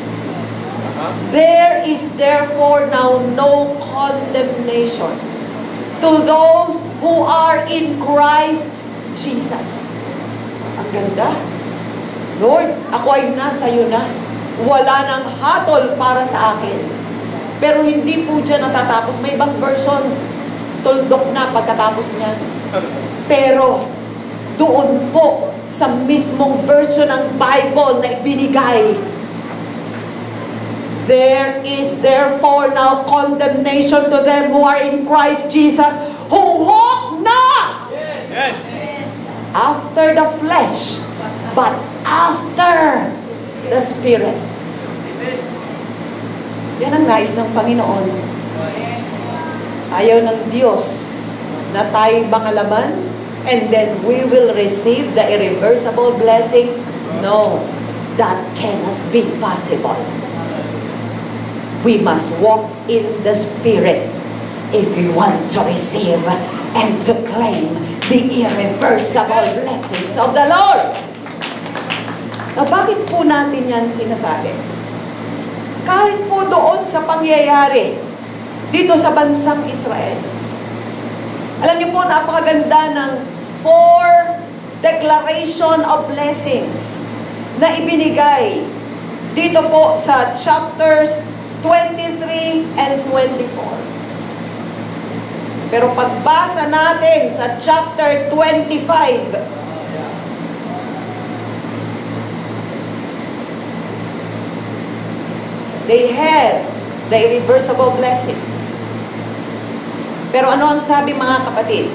There is therefore now no condemnation to those who are in Christ Jesus. Ang ganda. Lord, ako ay nasa iyo na. Wala nang hatol para sa akin. Pero hindi po dyan natatapos. May ibang version, tuldok na pagkatapos niya. Pero doon po sa mismong version ng Bible na ibinigay, there is therefore now condemnation to them who are in Christ Jesus, who walk not Yes. after the flesh, but after the Spirit. Yan ang nais ng Panginoon. Ayaw ng Diyos na tayo makalaman and then we will receive the irreversible blessing. No, that cannot be possible. We must walk in the Spirit if we want to receive and to claim the irreversible blessings of the Lord. Now, bakit po natin yan sinasabi? Kahit po doon sa pangyayari dito sa bansang Israel. Alam niyo po, napakaganda ng four declaration of blessings na ibinigay dito po sa chapters twenty-three and twenty-four. Pero pagbasa natin sa chapter twenty-five, they had the irreversible blessings. Pero ano ang sabi, mga kapatid?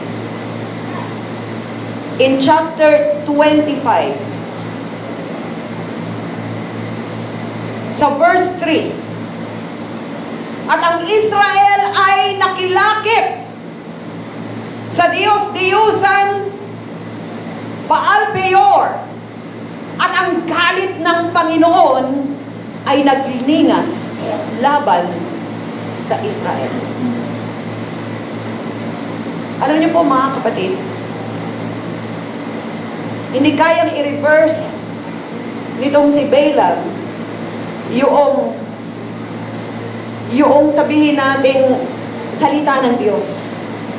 In chapter twenty-five, sa verse three, at ang Israel ay nakilakip sa Diyos-Diyusan Baal Peor, at ang galit ng Panginoon ay nagningas laban sa Israel. Alam niyo po, mga kapatid, hindi kayang i-reverse nitong si Balaam yung yung sabihin nating salita ng Diyos.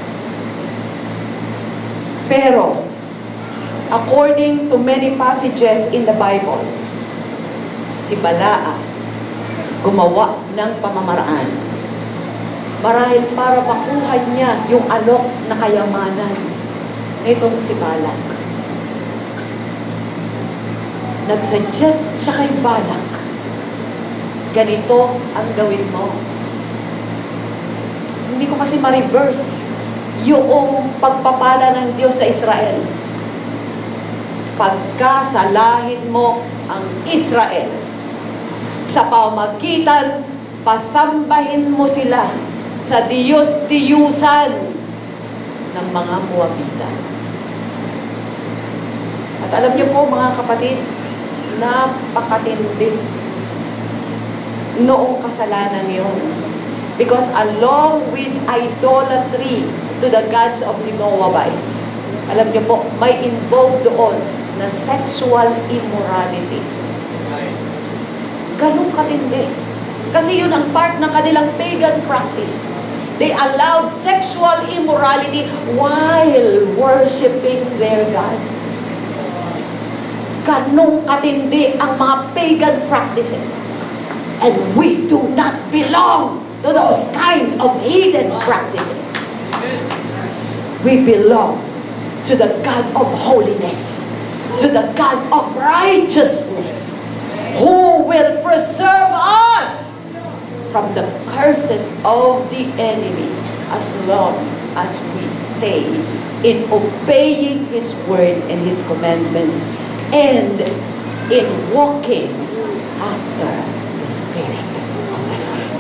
Pero according to many passages in the Bible, si Balaa gumawa ng pamamaraan marahil para makuha niya yung alok na kayamanan nitong si Balak. Nagsuggest siya kay Balak, ganito ang gawin mo. Hindi ko kasi ma-reverse yung pagpapala ng Diyos sa Israel. Pagkasalahin mo ang Israel sa pamagitan, pasambahin mo sila sa Diyos-Diyusan na ng mga Moabita. At alam niyo po mga kapatid, napakatindi noong kasalanan yun. Because along with idolatry to the gods of the Moabites, alam niyo po, may involved doon na sexual immorality. Ganun katindi. Kasi yun ang part ng kanilang pagan practice. They allowed sexual immorality while worshiping their God. Ganun katindi ang mga pagan practices. And we do not belong to those kind of hidden practices. We belong to the God of holiness, to the God of righteousness, who will preserve us from the curses of the enemy as long as we stay in obeying His word and His commandments and in walking after the Spirit of the Lord.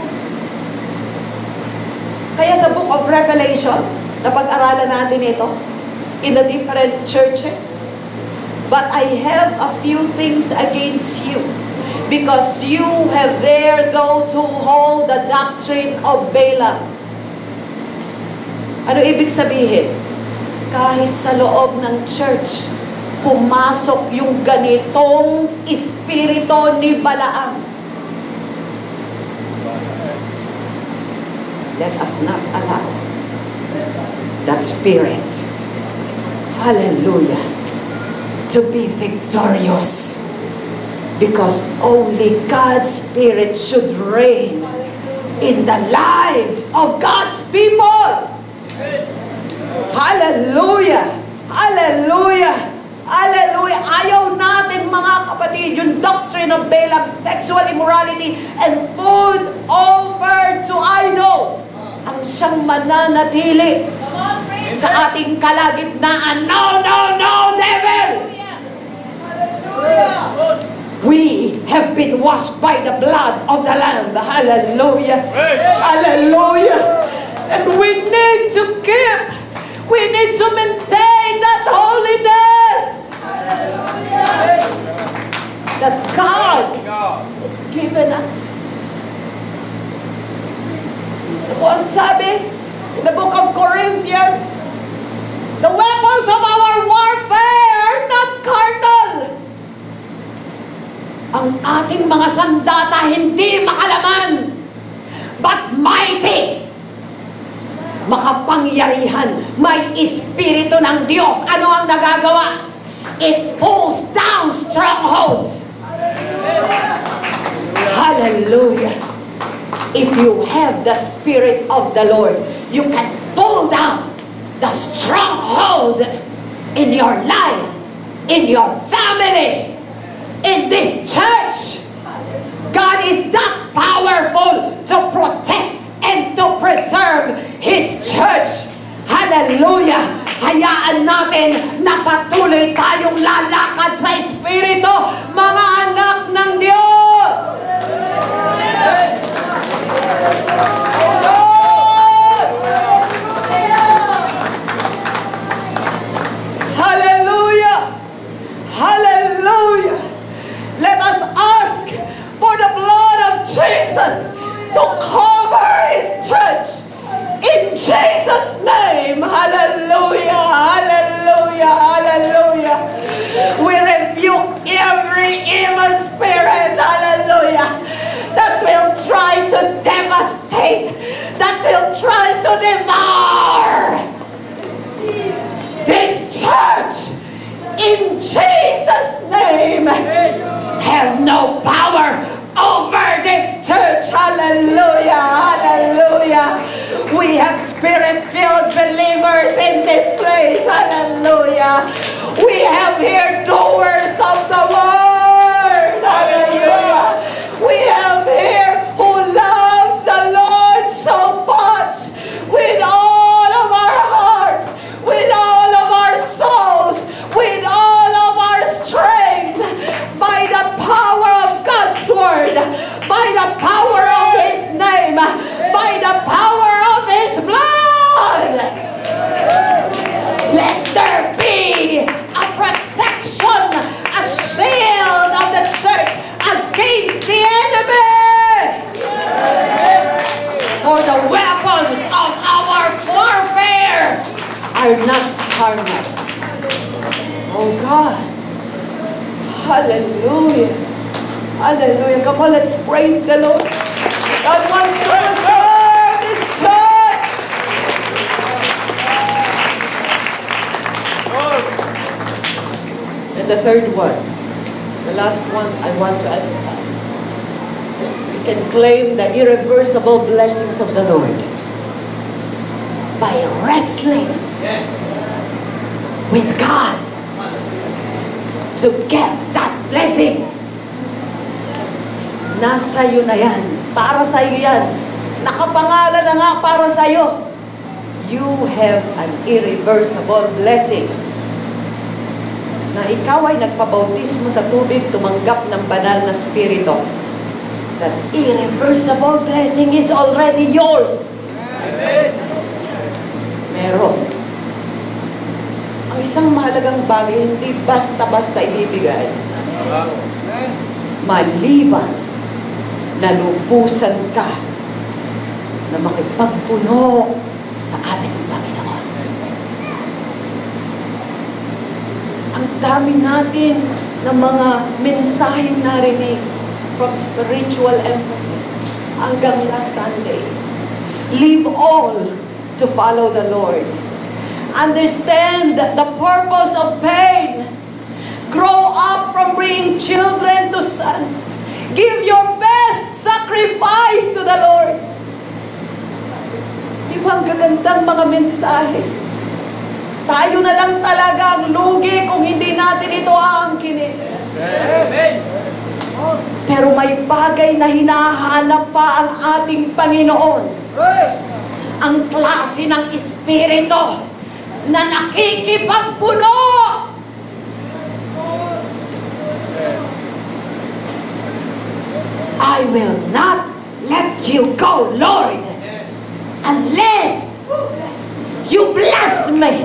Kaya sa book of Revelation, napag-aralan natin ito in the different churches. But I have a few things against you, because you have there those who hold the doctrine of Balaam. Ano ibig sabihin? Kahit sa loob ng church, pumasok yung ganitong espiritu ni Balaam. Let us not allow that spirit, hallelujah, to be victorious, because only God's Spirit should reign in the lives of God's people. Hallelujah! Hallelujah! Hallelujah! Ayaw natin mga kapatid yung doctrine of Balaam, sexual immorality, and food offered to idols ang siyang mananatili sa ating kalagitnaan. No, no, no, devil! We have been washed by the blood of the Lamb. Hallelujah. Hallelujah. And we need to keep, we need to maintain that holiness that God has given us. Ano po ang sabi in the book of Corinthians? The weapons of our warfare are not carnal. Ang ating mga sandata hindi makalaman, but mighty, makapangyarihan, may espiritu ng Diyos. Ano ang nagagawa? It pulls down strongholds. Hallelujah. If you have the Spirit of the Lord, you can pull down the stronghold in your life, in your family, in this church. God is that powerful to protect and to preserve His church. Hallelujah! Hayaan natin na patuloy tayong lalakad sa Espiritu, mga anak ng Diyos! Hallelujah! Hallelujah! Let us ask for the blood of Jesus to cover His church. In Jesus' name, hallelujah, hallelujah, hallelujah. We rebuke every evil spirit, hallelujah, that will try to devastate, that will try to devour this church. In Jesus' name, have no power over this church. Hallelujah, hallelujah. We have Spirit-filled believers in this place. Hallelujah. We have here doers of the word. Hallelujah. We have here who loves the Lord so much with all of our hearts, with all of our souls, with all of our strength, by the power of God's word, by the power of His name, by the power of His blood. God. Hallelujah. Hallelujah. Come on, let's praise the Lord. God wants to preserve this church. And the third one, the last one I want to emphasize. We can claim the irreversible blessings of the Lord by wrestling with God to get that blessing. Nasa iyo na yan. Para sa iyo yan. Nakapangalan na nga para sa iyo. You have an irreversible blessing. Na ikaw ay nagpabautismo sa tubig, tumanggap ng banal na spirito. That irreversible blessing is already yours. Amen. Meron. Ang isang mahalagang bagay, hindi basta-basta ibibigay. Maliban na lubusan ka na makipagpuno sa ating Panginoon. Ang dami natin ng mga mensaheng narinig from spiritual emphasis hanggang last Sunday. Leave all to follow the Lord. Understand the purpose of pain. Grow up from bringing children to sons. Give your best sacrifice to the Lord. Di ba ang gagandang mga mensahe? Tayo na lang talaga ang lugi kung hindi natin ito aangkinin. Pero may bagay na hinahanap pa ang ating Panginoon. Ang klase ng Espiritu na nakikipagpuno. I will not let you go, Lord, unless you bless me.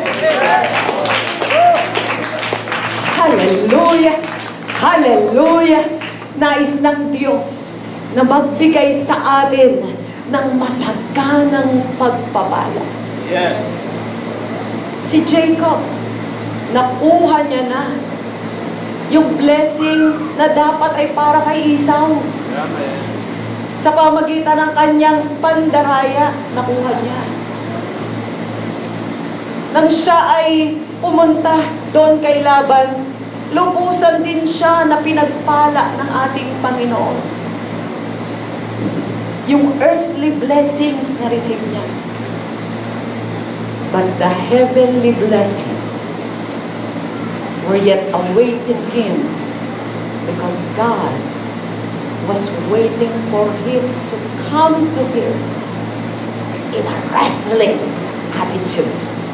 Hallelujah! Hallelujah! Nais ng Diyos na magbigay sa atin ng masaganang pagpapala. Yeah. Si Jacob, nakuha niya na yung blessing na dapat ay para kay Esau. Amen. Sa pamagitan ng kanyang pandaraya, nakuha niya. Nang siya ay pumunta doon kay Laban, lubusan din siya na pinagpala ng ating Panginoon. Yung earthly blessings na receive niya. But the heavenly blessings were yet awaiting him because God was waiting for him to come to him in a wrestling attitude.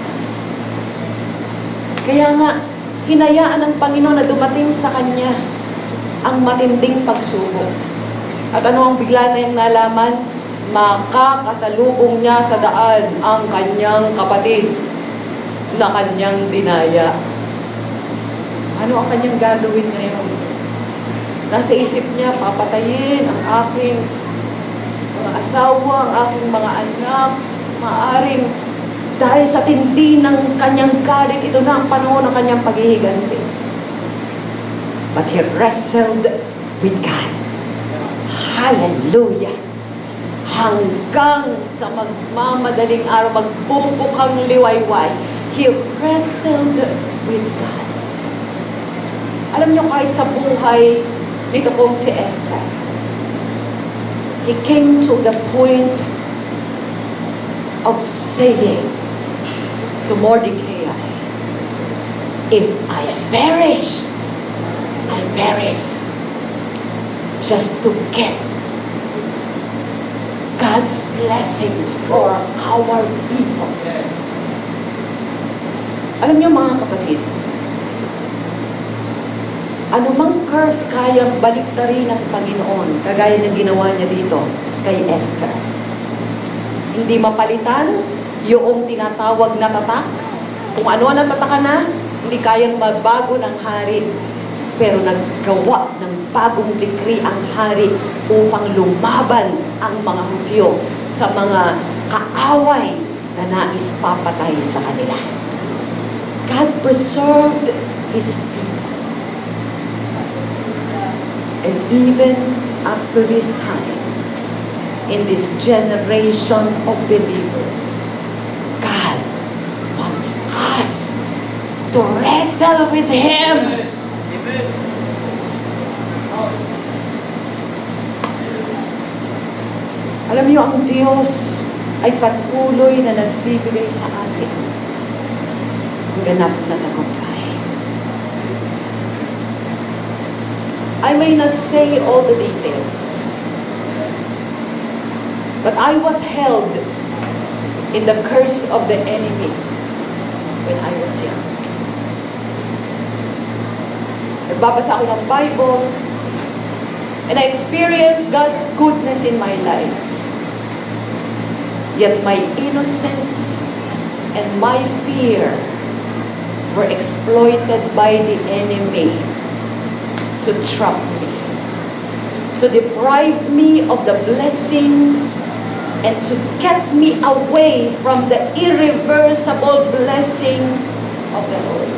Kaya nga, hinayaan ng Panginoon na dumating sa kanya ang matinding pagsubok. At ano ang bigla na yung nalaman? Makakasalubong niya sa daan ang kanyang kapatid na kanyang dinaya. Ano ang kanyang gagawin ngayon? Nasa isip niya, papatayin ang aking mga asawa, ang aking mga anak, maaring dahil sa tindi ng kanyang galit, ito na ang panahon ng kanyang paghihiganti. But he wrestled with God. Hallelujah! Hanggang sa magmamadaling araw, magbubukang liwayway, he wrestled with God. Alam niyo, kahit sa buhay nito pong si Esther, he came to the point of saying to Mordecai, if I perish, I perish just to get God's blessings for our people. Alam niyo mga kapatid, anumang curse kayang baliktarin ng Panginoon, kagaya ng ginawa niya dito kay Esther. Hindi mapalitan yung tinatawag na tatak. Kung ano ang natatakan na, hindi kayang magbago ng hari. Pero naggawa ng bagong dekree ang hari upang lumaban ang mga Hudyo sa mga kaaway na nais papatay sa kanila. God preserved His people. And even up to this time, in this generation of believers, God wants us to wrestle with Him. Amen. Alam niyo, ang Diyos ay patuloy na nagbibigay sa atin ng ganap na tagumpay. I may not say all the details, but I was held in the curse of the enemy when I was young. Nagbabasa ako ng Bible, and I experienced God's goodness in my life. Yet my innocence and my fear were exploited by the enemy to trap me, to deprive me of the blessing, and to get me away from the irreversible blessing of the Lord.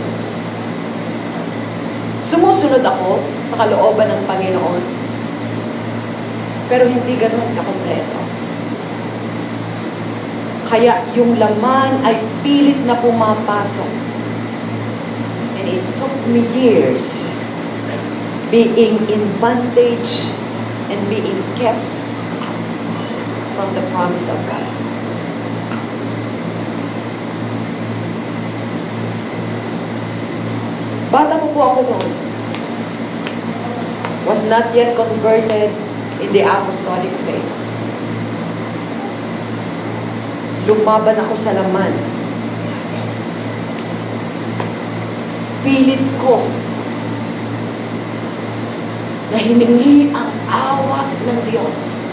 Sumusunod ako sa kalooban ng Panginoon, pero hindi ganun kakompleto. Kaya yung laman ay pilit na pumapasok. And it took me years being in bondage and being kept from the promise of God. Bata po po ako noon. Was not yet converted in the apostolic faith. Lumaban ako sa laman. Pilit ko na hiningi ang awa ng Diyos.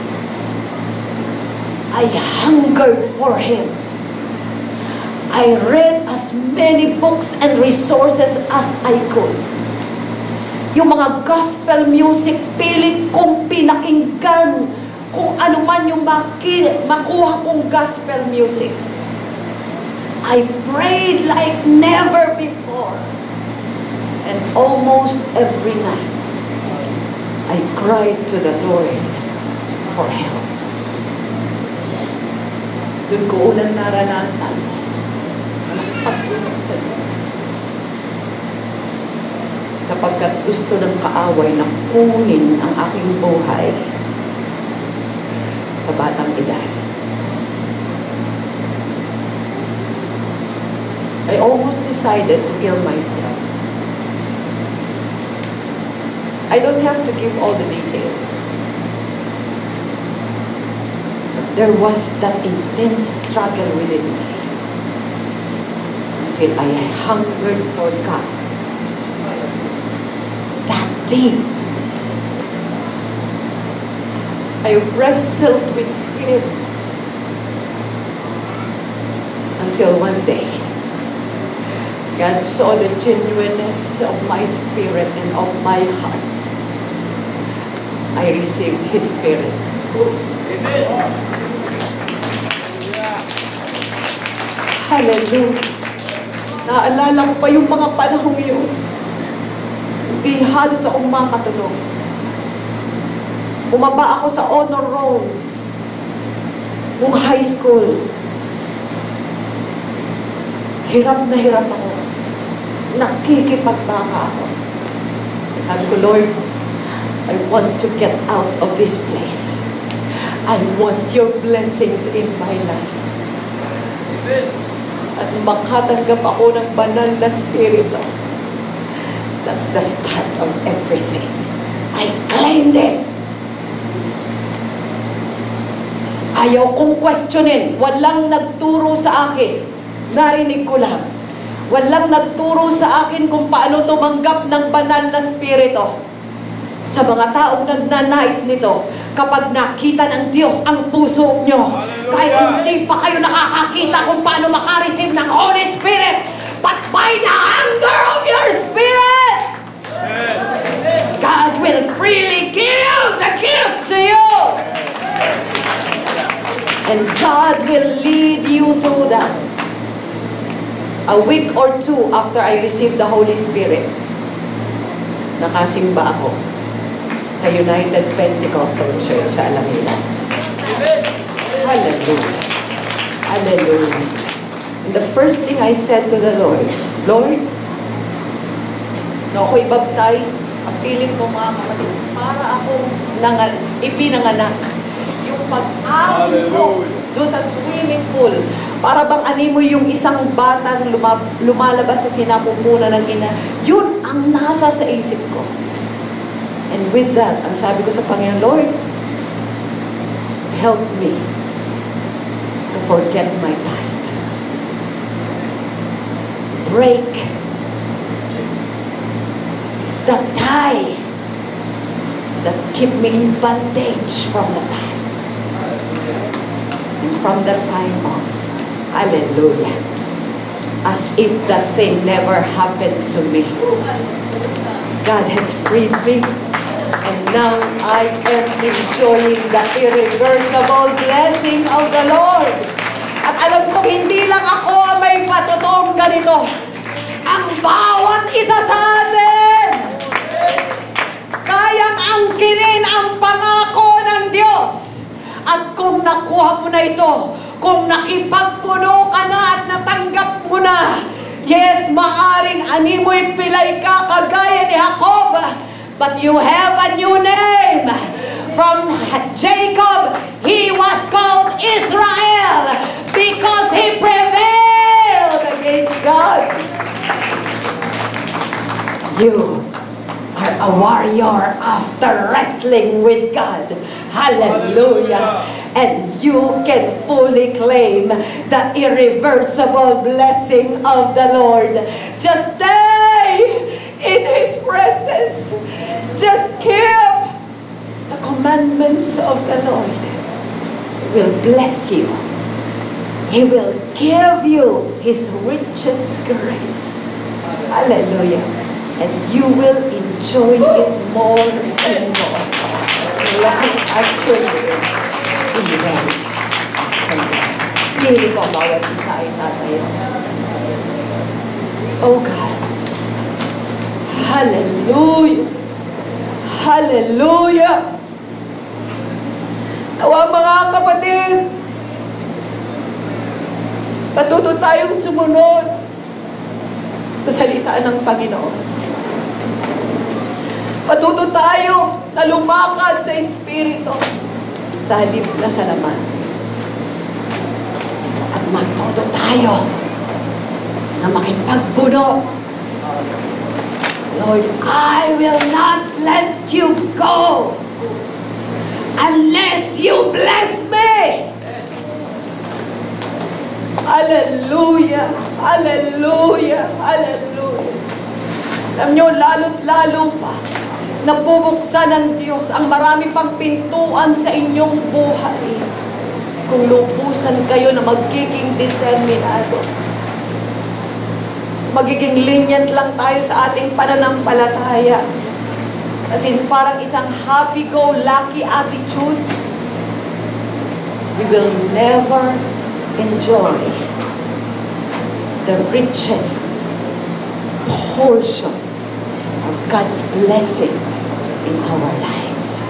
I hungered for Him. I read as many books and resources as I could. Yung mga gospel music, pilit kong pinakinggan kung ano man yung maki, makuha kong gospel music. I prayed like never before. And almost every night, I cried to the Lord for help. Doon ko unang naranasan ang pagtulong sa Diyos. Sapagkat gusto ng kaaway na kunin ang aking buhay sa batang edad. I almost decided to kill myself. I don't have to give all the details. But there was that intense struggle within me until I hungered for God. That deep. I wrestled with Him until one day, God saw the genuineness of my spirit and of my heart. I received His Spirit. Amen. Hallelujah. Naalala ko pa yung mga panahong yun. Hindi halos akong makatulog. Bumaba ako sa honor roll nung high school. Hirap na hirap ako. Nakikipagbaka ako. Sabi ko, Lord, I want to get out of this place. I want your blessings in my life. At makatanggap ako ng banal na spirito. That's the start of everything. I claimed it. Ayaw kong questionin. Walang nagturo sa akin. Narinig ko lang. Walang nagturo sa akin kung paano tumanggap ng banal na spirito. Sa mga taong nagnanais nito, kapag nakita ng Diyos ang puso nyo, kahit hindi pa kayo nakakakita kung paano makareceive ng Holy Spirit, but by the hunger of your spirit, God will freely give the gift to you. And God will lead you through that. a week or two after I received the Holy Spirit, nakasimba ako sa United Pentecostal Church sa Alameda. Hallelujah. Hallelujah. And the first thing I said to the Lord, Lord, no ako'y baptize, ang feeling ko mga kapatid, para akong nangan, ipinanganak. Yung pag-ahon ko doon sa swimming pool, para bang animoy yung isang batang luma, lumalabas sa sinapupunan ng ina, yun ang nasa sa isip ko. And with that, ang sabi ko sa Panginoon, Lord, help me to forget my past. Break the tie that keep me in bondage from the past. And from that time on, hallelujah, as if that thing never happened to me. God has freed me, and now I am enjoying the irreversible blessing of the Lord. At alam ko, hindi lang ako ang may patutuong ganito. Ang bawat isa sa atin, kayang angkinin ang pangako ng Diyos. At kung nakuha mo na ito, kung nakipagpuno ka na at natanggap mo na, yes, maaring animoy pilay ka kagaya ni Jacob, but you have a new name. From Jacob, he was called Israel because he prevailed against God. You are a warrior after wrestling with God. Hallelujah. And you can fully claim the irreversible blessing of the Lord. Just stay in His presence. Just keep the commandments of the Lord. He will bless you. He will give you His richest grace. Hallelujah. And you will enjoy it more and more. As long as you're living in them. Hindi ko bawat isa ay tatayo. Oh God. Hallelujah. Hallelujah. Nawa mga kapatid, patuto tayong sumunod sa salita ng Panginoon. Patuto tayo na lumakad sa Espiritu sa halip na sa laman. At matuto tayo na makipagpuno. Lord, I will not let you go unless you bless me. Hallelujah! Hallelujah! Hallelujah! Alam nyo, lalo't lalo pa, nabubuksan ng Diyos ang marami pang pintuan sa inyong buhay kung lubusan kayo na magiging determinado. Magiging lenient lang tayo sa ating pananampalataya. Kasi parang isang happy-go-lucky attitude, we will never enjoy the richest portion of God's blessings in our lives.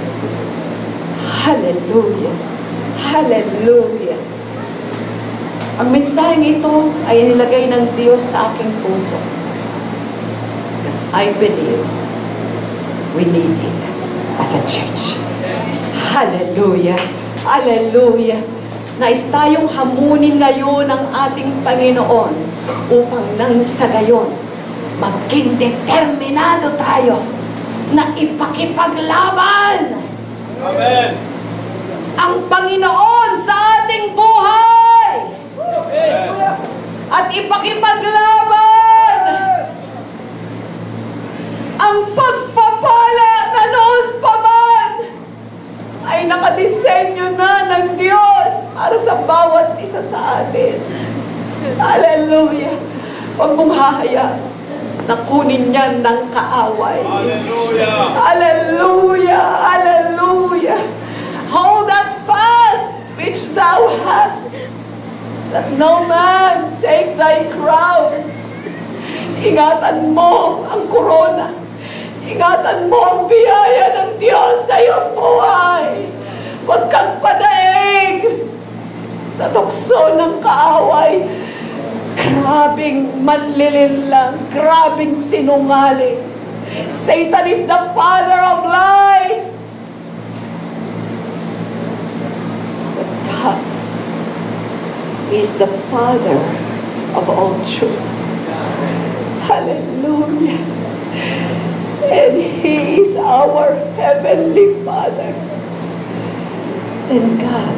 Hallelujah! Hallelujah! Ang mensaheng ito ay nilagay ng Diyos sa aking puso. Because I believe we need it as a church. Hallelujah! Hallelujah! Nais tayong hamunin ngayon ng ating Panginoon upang nang sa gayon, maging determinado tayo na ipakipaglaban Amen. ang Panginoon sa ating buhay. Amen. At ipakipaglaban ang pagpapala na noon pa man ay nakadisenyo na ng Diyos para sa bawat isa sa atin. Hallelujah! Huwag mong hahayaan na kunin niyan ng kaaway. Hallelujah. Hallelujah! Hallelujah! Hold that fast which thou hast, Let no man take thy crown. Ingatan mo ang korona. Ingatan mo ang biyaya ng Diyos sa iyong buhay. Huwag kang padaig sa tukso ng kaaway. Grabing manlilin lang. Grabing sinungaling. Satan is the father of lies. But God is the Father of all truth. Hallelujah. And He is our Heavenly Father. And God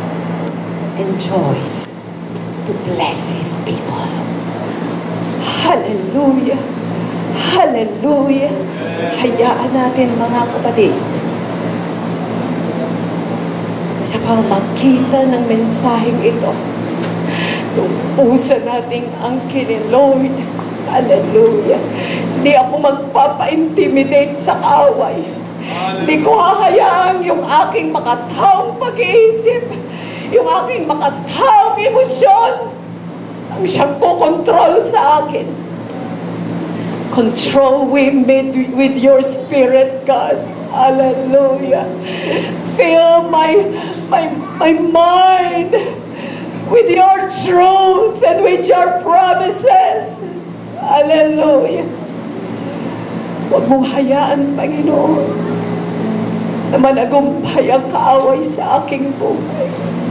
enjoys to bless His people. Hallelujah. Hallelujah. Hayaan natin, mga kapatid, sa pamagitan ng mensaheng ito, lupusan nating angkin ni Lord. Hallelujah. Hindi ako magpapa-intimidate sa away. Hindi ko hahayaang yung aking makataong pag-iisip, yung aking makataong emosyon, ang siyang kukontrol sa akin. Control with me with your spirit, God. Hallelujah. Fill my, my, my mind with your truth and with your promises. Hallelujah. Huwag mong hayaan, Panginoon, na managumpay ang kaaway sa aking buhay.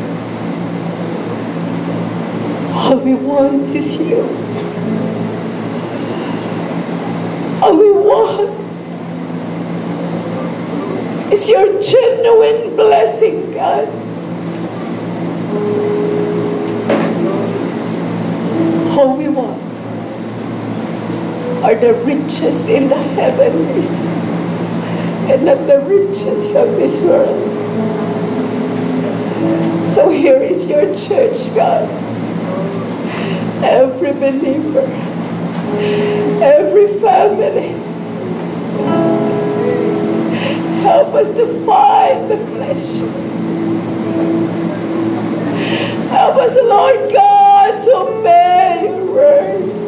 All we want is you. All we want is your genuine blessing, God. All we want are the riches in the heavens and not the riches of this world. So here is your church, God. Every believer, every family, help us to fight the flesh. Help us, Lord God, to obey your words.